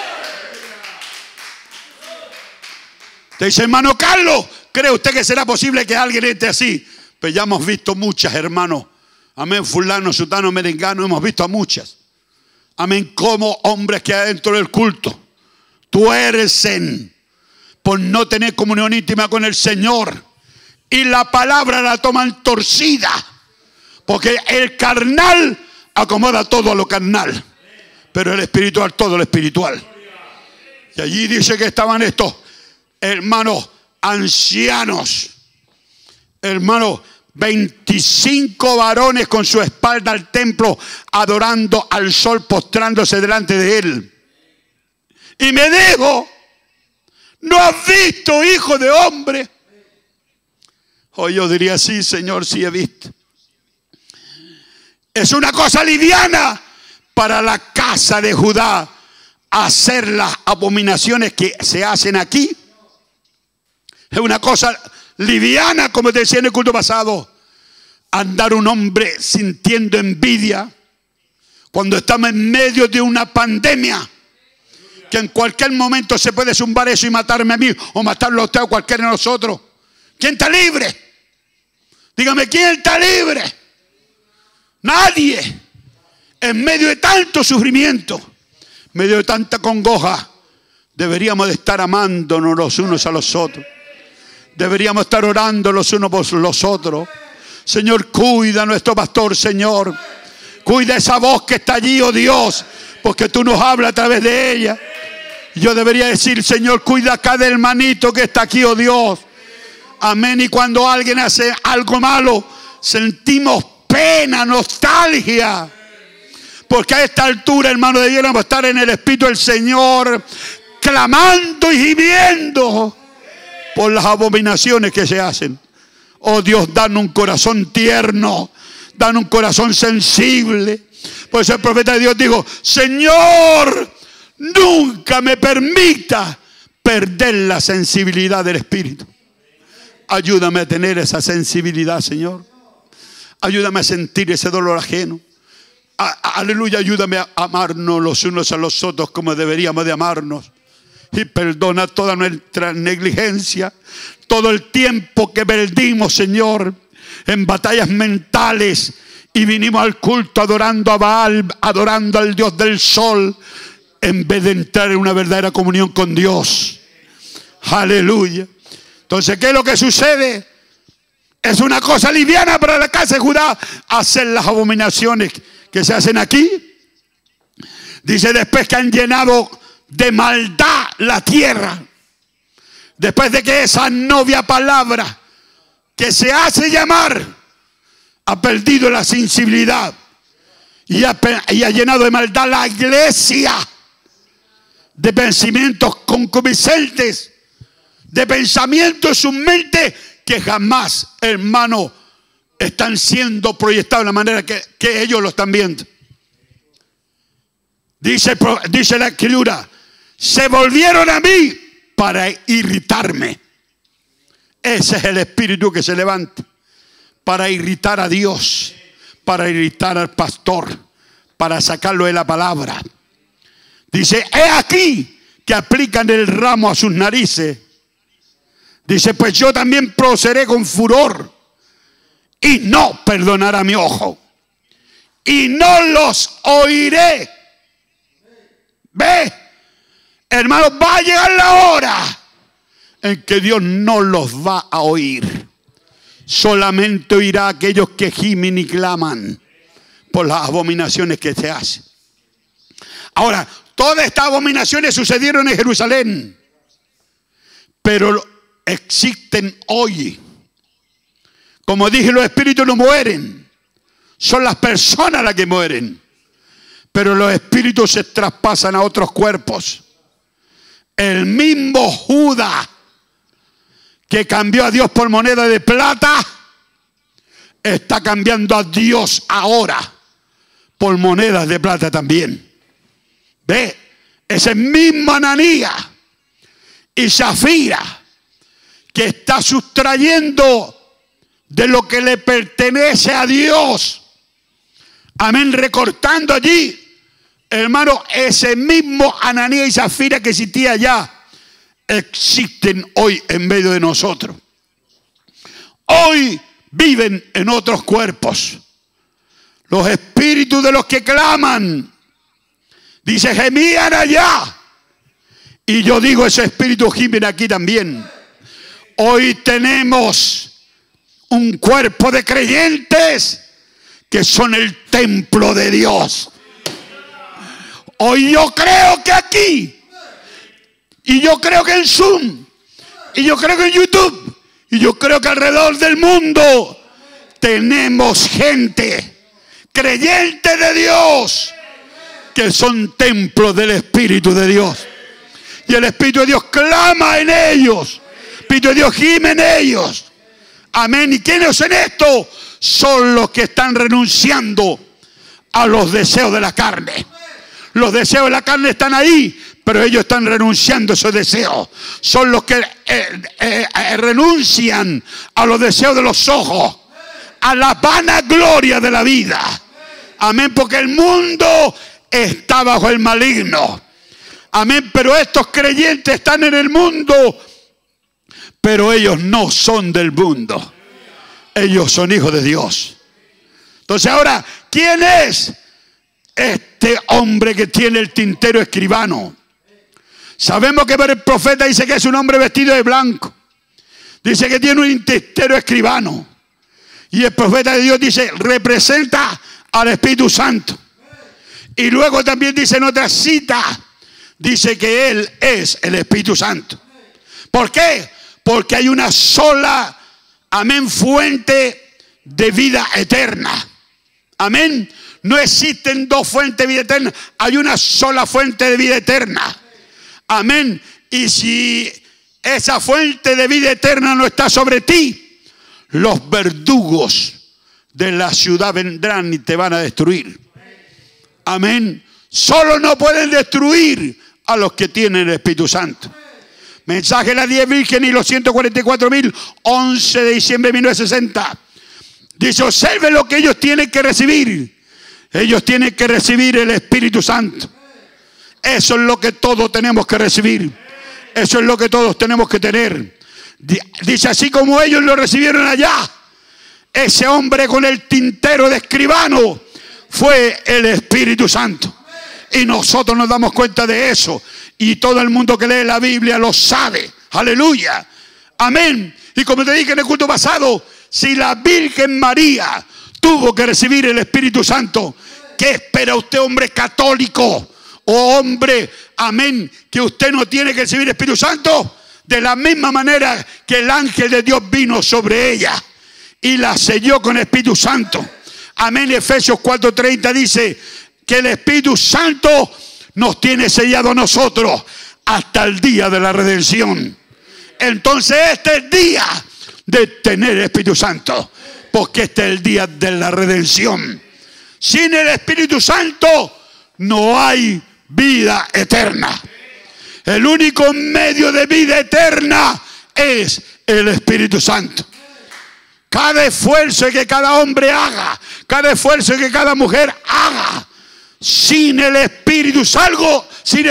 Te dice, hermano Carlos, ¿cree usted que será posible que alguien esté así? Pues ya hemos visto muchas, hermano. Amén, fulano, sutano, merengano, hemos visto a muchas. Amén, como hombres que hay dentro del culto tuercen por no tener comunión íntima con el Señor. Y la palabra la toman torcida. Porque el carnal acomoda todo a lo carnal. Pero el espiritual, todo lo espiritual. Y allí dice que estaban estos hermanos ancianos. Hermanos, 25 varones con su espalda al templo, adorando al sol, postrándose delante de él. Y me dijo: ¿no has visto, hijo de hombre? Hoy yo diría: sí, Señor, sí he visto. Es una cosa liviana para la casa de Judá hacer las abominaciones que se hacen aquí. Es una cosa liviana, como te decía en el culto pasado, andar un hombre sintiendo envidia cuando estamos en medio de una pandemia, que en cualquier momento se puede zumbar eso y matarme a mí o matarlo a usted o cualquiera de nosotros. ¿Quién está libre? Dígame, ¿quién está libre? Nadie. En medio de tanto sufrimiento, en medio de tanta congoja, deberíamos de estar amándonos los unos a los otros. Deberíamos estar orando los unos por los otros. Señor, cuida a nuestro pastor, Señor. Cuida esa voz que está allí, oh Dios, porque tú nos hablas a través de ella. Yo debería decir: Señor, cuida a cada hermanito que está aquí, oh Dios. Amén. Y cuando alguien hace algo malo, sentimos pena, nostalgia. Porque a esta altura, hermano, debiéramos estar en el Espíritu del Señor, clamando y gimiendo por las abominaciones que se hacen. Oh Dios, danos un corazón tierno, danos un corazón sensible. Por eso el profeta de Dios dijo: Señor, nunca me permita perder la sensibilidad del Espíritu. Ayúdame a tener esa sensibilidad, Señor. Ayúdame a sentir ese dolor ajeno. Aleluya, ayúdame a amarnos los unos a los otros como deberíamos de amarnos. Y perdona toda nuestra negligencia, todo el tiempo que perdimos, Señor, en batallas mentales, y vinimos al culto adorando a Baal, adorando al Dios del sol, en vez de entrar en una verdadera comunión con Dios. Aleluya. Entonces, ¿qué es lo que sucede? Es una cosa liviana para la casa de Judá hacer las abominaciones que se hacen aquí. Dice: después que han llenado de maldad la tierra, después de que esa novia palabra que se hace llamar ha perdido la sensibilidad y ha llenado de maldad la iglesia, de pensamientos concupiscentes, de pensamientos en su mente que jamás, hermano, están siendo proyectados de la manera que ellos lo están viendo. Dice la Escritura: se volvieron a mí para irritarme. Ese es el espíritu que se levanta para irritar a Dios, para irritar al pastor, para sacarlo de la palabra. Dice: he aquí que aplican el ramo a sus narices. Dice: pues yo también procederé con furor y no perdonará mi ojo, y no los oiré. Ve, hermanos, va a llegar la hora en que Dios no los va a oír. Solamente oirá a aquellos que gimen y claman por las abominaciones que se hacen. Ahora, todas estas abominaciones sucedieron en Jerusalén, pero existen hoy. Como dije, los espíritus no mueren, son las personas las que mueren, pero los espíritus se traspasan a otros cuerpos. El mismo Judas que cambió a Dios por moneda de plata está cambiando a Dios ahora por monedas de plata también. Ve, ese mismo Ananías y Zafira que está sustrayendo de lo que le pertenece a Dios, amén, recortando allí, hermano, ese mismo Ananías y Zafira que existía allá, existen hoy en medio de nosotros. Hoy viven en otros cuerpos. Los espíritus de los que claman, dice, gemían allá. Y yo digo, ese espíritu gimen aquí también. Hoy tenemos un cuerpo de creyentes que son el templo de Dios. Hoy yo creo que aquí, y yo creo que en Zoom, y yo creo que en YouTube, y yo creo que alrededor del mundo, tenemos gente, creyente de Dios, que son templos del Espíritu de Dios. Y el Espíritu de Dios clama en ellos. El Espíritu de Dios gime en ellos. Amén. ¿Y quiénes en esto? Son los que están renunciando a los deseos de la carne. Los deseos de la carne están ahí, pero ellos están renunciando a esos deseos. Son los que renuncian a los deseos de los ojos, a la vanagloria de la vida. Amén, porque el mundo está bajo el maligno. Amén, pero estos creyentes están en el mundo, pero ellos no son del mundo. Ellos son hijos de Dios. Entonces ahora, ¿quién es este hombre que tiene el tintero escribano? Sabemos que el profeta dice que es un hombre vestido de blanco. Dice que tiene un tintero escribano. Y el profeta de Dios dice, representa al Espíritu Santo. Y luego también dice en otra cita, dice que Él es el Espíritu Santo. ¿Por qué? Porque hay una sola, amén, fuente de vida eterna. Amén. No existen dos fuentes de vida eterna. Hay una sola fuente de vida eterna. Amén. Y si esa fuente de vida eterna no está sobre ti, los verdugos de la ciudad vendrán y te van a destruir. Amén. Solo no pueden destruir a los que tienen el Espíritu Santo. Mensaje de las 10 vírgenes y los 144.000, 11 de diciembre de 1960. Dice, observe lo que ellos tienen que recibir. Ellos tienen que recibir el Espíritu Santo. Eso es lo que todos tenemos que recibir. Eso es lo que todos tenemos que tener. Dice, así como ellos lo recibieron allá, ese hombre con el tintero de escribano fue el Espíritu Santo. Y nosotros nos damos cuenta de eso. Y todo el mundo que lee la Biblia lo sabe. Aleluya. Amén. Y como te dije en el culto pasado, si la Virgen María tuvo que recibir el Espíritu Santo, ¿qué espera usted, hombre católico? O hombre, amén, que usted no tiene que recibir el Espíritu Santo. De la misma manera que el ángel de Dios vino sobre ella y la selló con el Espíritu Santo. Amén. Efesios 4:30 dice que el Espíritu Santo nos tiene sellado a nosotros hasta el día de la redención. Entonces este es el día de tener el Espíritu Santo, porque este es el día de la redención. Sin el Espíritu Santo no hay vida eterna. El único medio de vida eterna es el Espíritu Santo. Cada esfuerzo que cada hombre haga, cada esfuerzo que cada mujer haga, sin el Espíritu Santo,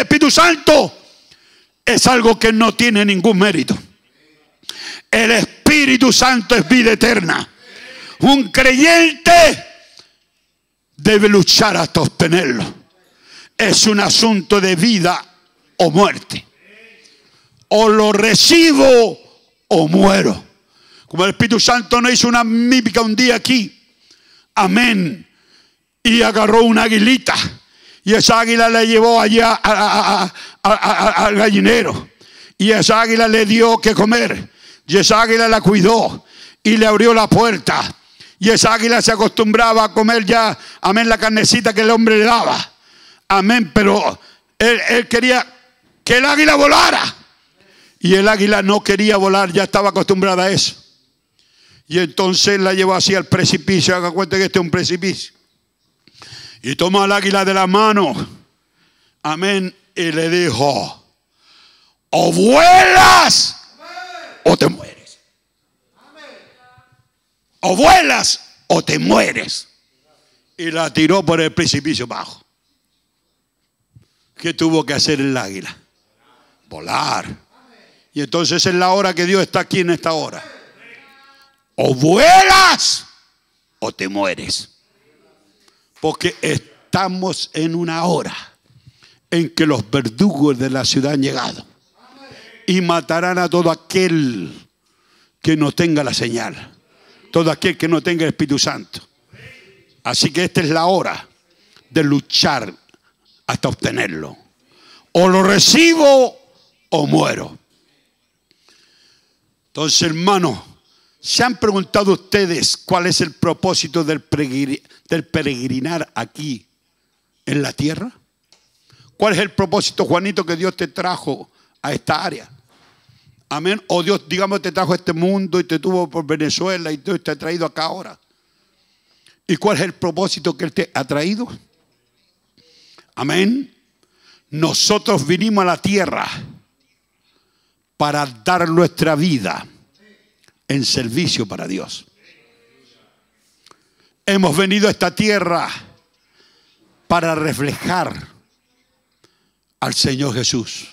es algo que no tiene ningún mérito. El Espíritu Santo es vida eterna. Un creyente debe luchar hasta obtenerlo. Es un asunto de vida o muerte. O lo recibo o muero. Como el Espíritu Santo no hizo una mímica un día aquí. Amén. Y agarró una aguilita. Y esa águila la llevó allá al gallinero. Y esa águila le dio que comer. Y esa águila la cuidó. Y le abrió la puerta. Y esa águila se acostumbraba a comer ya, amén, la carnecita que el hombre le daba. Amén, pero él quería que el águila volara. Y el águila no quería volar, ya estaba acostumbrada a eso. Y entonces la llevó así al precipicio. Haga cuenta que este es un precipicio. Y tomó al águila de la mano. Amén. Y le dijo, o vuelas o te mueres. O vuelas o te mueres. Y la tiró por el precipicio bajo. ¿Qué tuvo que hacer el águila? Volar. Y entonces es la hora que Dios está aquí en esta hora. O vuelas o te mueres. Porque estamos en una hora en que los verdugos de la ciudad han llegado. Y matarán a todo aquel que no tenga la señal. Todo aquel que no tenga el Espíritu Santo. Así que esta es la hora de luchar hasta obtenerlo. O lo recibo o muero. Entonces, hermano, ¿Se han preguntado ustedes cuál es el propósito del peregrinar aquí en la tierra? ¿Cuál es el propósito, Juanito, que Dios te trajo a esta área? Amén. O Dios, digamos, te trajo a este mundo y te tuvo por Venezuela y Dios te ha traído acá ahora. ¿Y cuál es el propósito que Él te ha traído? Amén. Nosotros vinimos a la tierra para dar nuestra vida en servicio para Dios. Hemos venido a esta tierra para reflejar al Señor Jesús.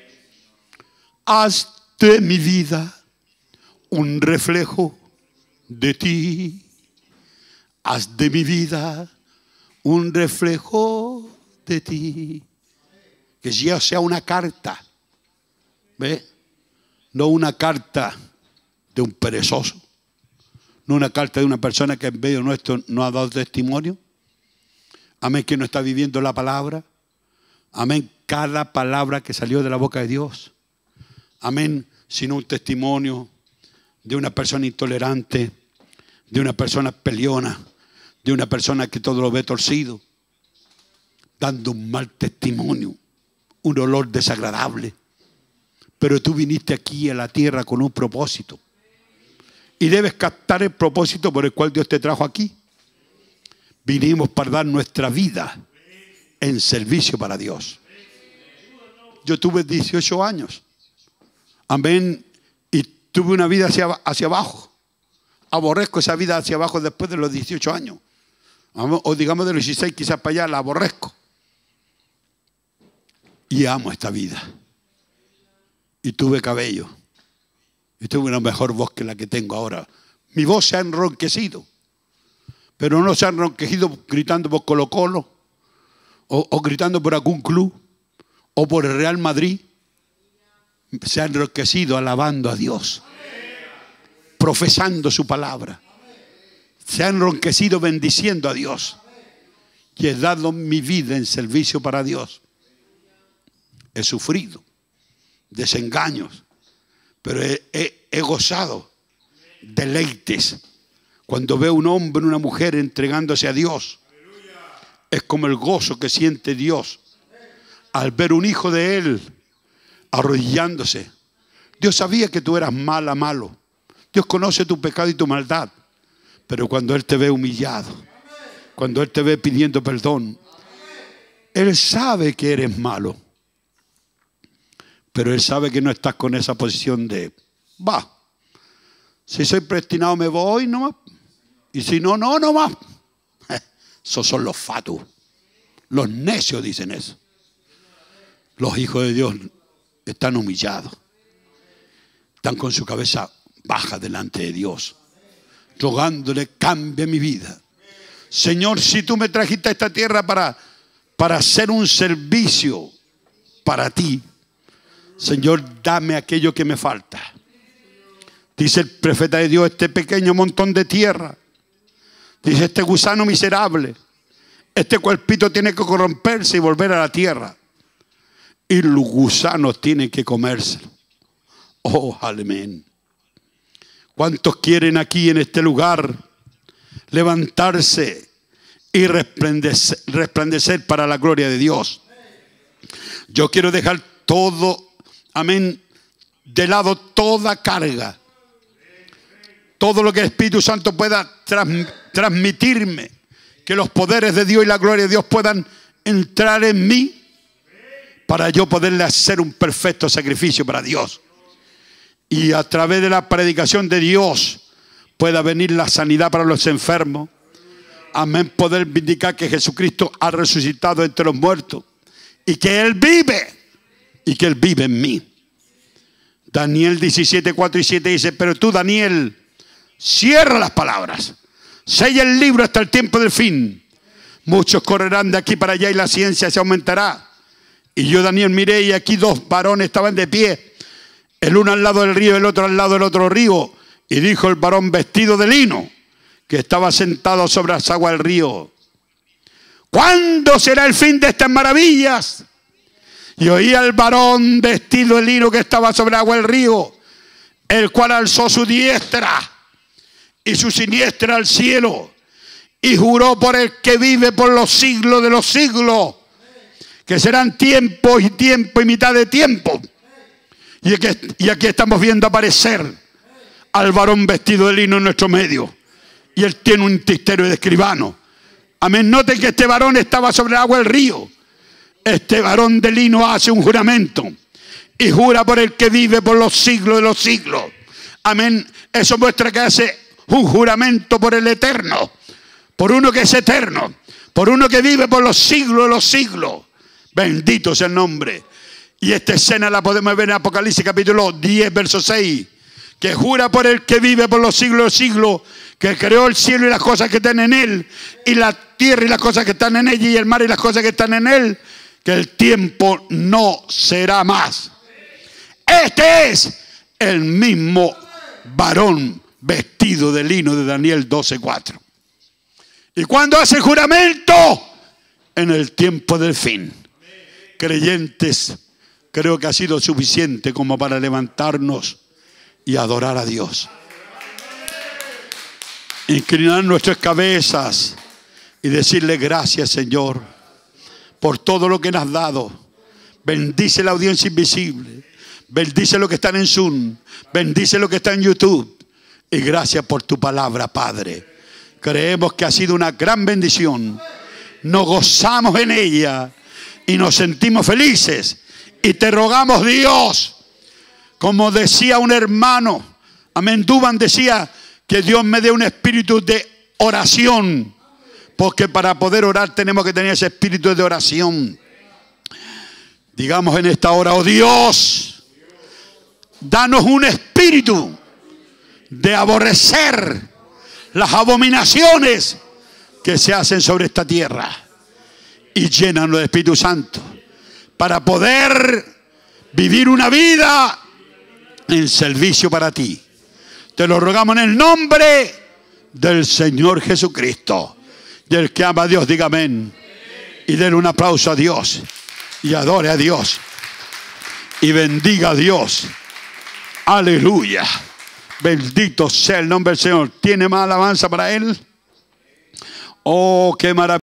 Haz de mi vida un reflejo de ti. Haz de mi vida un reflejo de ti. Que ya sea una carta, ¿ve? No una carta de un perezoso, no una carta de una persona que en medio nuestro no ha dado testimonio. Amén, que no está viviendo la palabra. Amén, cada palabra que salió de la boca de Dios. Amén, sino un testimonio de una persona intolerante, de una persona peleona, de una persona que todo lo ve torcido, dando un mal testimonio, un olor desagradable. Pero tú viniste aquí a la tierra con un propósito. Y debes captar el propósito por el cual Dios te trajo aquí. Vinimos para dar nuestra vida en servicio para Dios. Yo tuve 18 años. Amén. Y tuve una vida hacia abajo. Aborrezco esa vida hacia abajo después de los 18 años. O digamos de los 16 quizás para allá, la aborrezco. Y amo esta vida. Y tuve cabello. Y tuve una mejor voz que la que tengo ahora. Mi voz se ha enronquecido. Pero no se ha enronquecido gritando por Colo Colo. O gritando por algún club. O por el Real Madrid. Se ha enronquecido alabando a Dios. Profesando su palabra. Se ha enronquecido bendiciendo a Dios. Y he dado mi vida en servicio para Dios. He sufrido desengaños, pero he gozado deleites. Cuando veo un hombre o una mujer entregándose a Dios, es como el gozo que siente Dios al ver un hijo de Él arrodillándose. Dios sabía que tú eras malo. Dios conoce tu pecado y tu maldad. Pero cuando Él te ve humillado, cuando Él te ve pidiendo perdón, Él sabe que eres malo. Pero Él sabe que no estás con esa posición de, si soy predestinado me voy nomás. Y si no, no nomás. Esos son los fatus. Los necios dicen eso. Los hijos de Dios están humillados. Están con su cabeza baja delante de Dios. Rogándole, cambia mi vida. Señor, si tú me trajiste a esta tierra para hacer un servicio para ti, Señor, dame aquello que me falta. Dice el profeta de Dios, este pequeño montón de tierra. Dice, este gusano miserable. Este cuerpito tiene que corromperse y volver a la tierra. Y los gusanos tienen que comérselo. Oh, amén. ¿Cuántos quieren aquí en este lugar levantarse y resplandecer para la gloria de Dios? Yo quiero dejar todo, amén, de lado toda carga. Todo lo que el Espíritu Santo pueda transmitirme. Que los poderes de Dios y la gloria de Dios puedan entrar en mí. Para yo poderle hacer un perfecto sacrificio para Dios. Y a través de la predicación de Dios pueda venir la sanidad para los enfermos. Amén. Poder vindicar que Jesucristo ha resucitado entre los muertos. Y que Él vive. Y que Él vive en mí. Daniel 17, 4 y 7 dice, pero tú, Daniel, cierra las palabras. Sella el libro hasta el tiempo del fin. Muchos correrán de aquí para allá y la ciencia se aumentará. Y yo, Daniel, miré y aquí dos varones estaban de pie. El uno al lado del río y el otro al lado del otro río. Y dijo el varón vestido de lino, que estaba sentado sobre las aguas del río, ¿cuándo será el fin de estas maravillas? Y oí al varón vestido de lino que estaba sobre el agua del río, el cual alzó su diestra y su siniestra al cielo. Y juró por el que vive por los siglos de los siglos, que serán tiempo y tiempo y mitad de tiempo. Y aquí estamos viendo aparecer al varón vestido de lino en nuestro medio. Y él tiene un tistero de escribano. Amén. Noten que este varón estaba sobre el agua del río. Este varón de lino hace un juramento. Y jura por el que vive por los siglos de los siglos. Amén. Eso muestra que hace un juramento por el eterno. Por uno que es eterno. Por uno que vive por los siglos de los siglos. Bendito sea el nombre. Y esta escena la podemos ver en Apocalipsis capítulo 10, verso 6. Que jura por el que vive por los siglos de los siglos, que creó el cielo y las cosas que están en él, y la tierra y las cosas que están en ella, y el mar y las cosas que están en él, que el tiempo no será más. Este es el mismo varón vestido de lino de Daniel 12:4. ¿Y cuándo hace el juramento? En el tiempo del fin. Creyentes, creo que ha sido suficiente como para levantarnos y adorar a Dios. Inclinar nuestras cabezas y decirle gracias, Señor, por todo lo que nos has dado. Bendice la audiencia invisible. Bendice lo que está en Zoom. Bendice lo que está en YouTube. Y gracias por tu palabra, Padre. Creemos que ha sido una gran bendición. Nos gozamos en ella y nos sentimos felices. Y te rogamos, Dios, como decía un hermano, amén, Duban decía que Dios me dé un espíritu de oración, porque para poder orar tenemos que tener ese espíritu de oración. Digamos en esta hora, oh Dios, danos un espíritu de aborrecer las abominaciones que se hacen sobre esta tierra y llénanos del Espíritu Santo para poder vivir una vida en servicio para ti. Te lo rogamos en el nombre del Señor Jesucristo. Y el que ama a Dios diga amén. Y denle un aplauso a Dios. Y adore a Dios. Y bendiga a Dios. Aleluya. Bendito sea el nombre del Señor. ¿Tiene más alabanza para Él? Oh, qué maravilla.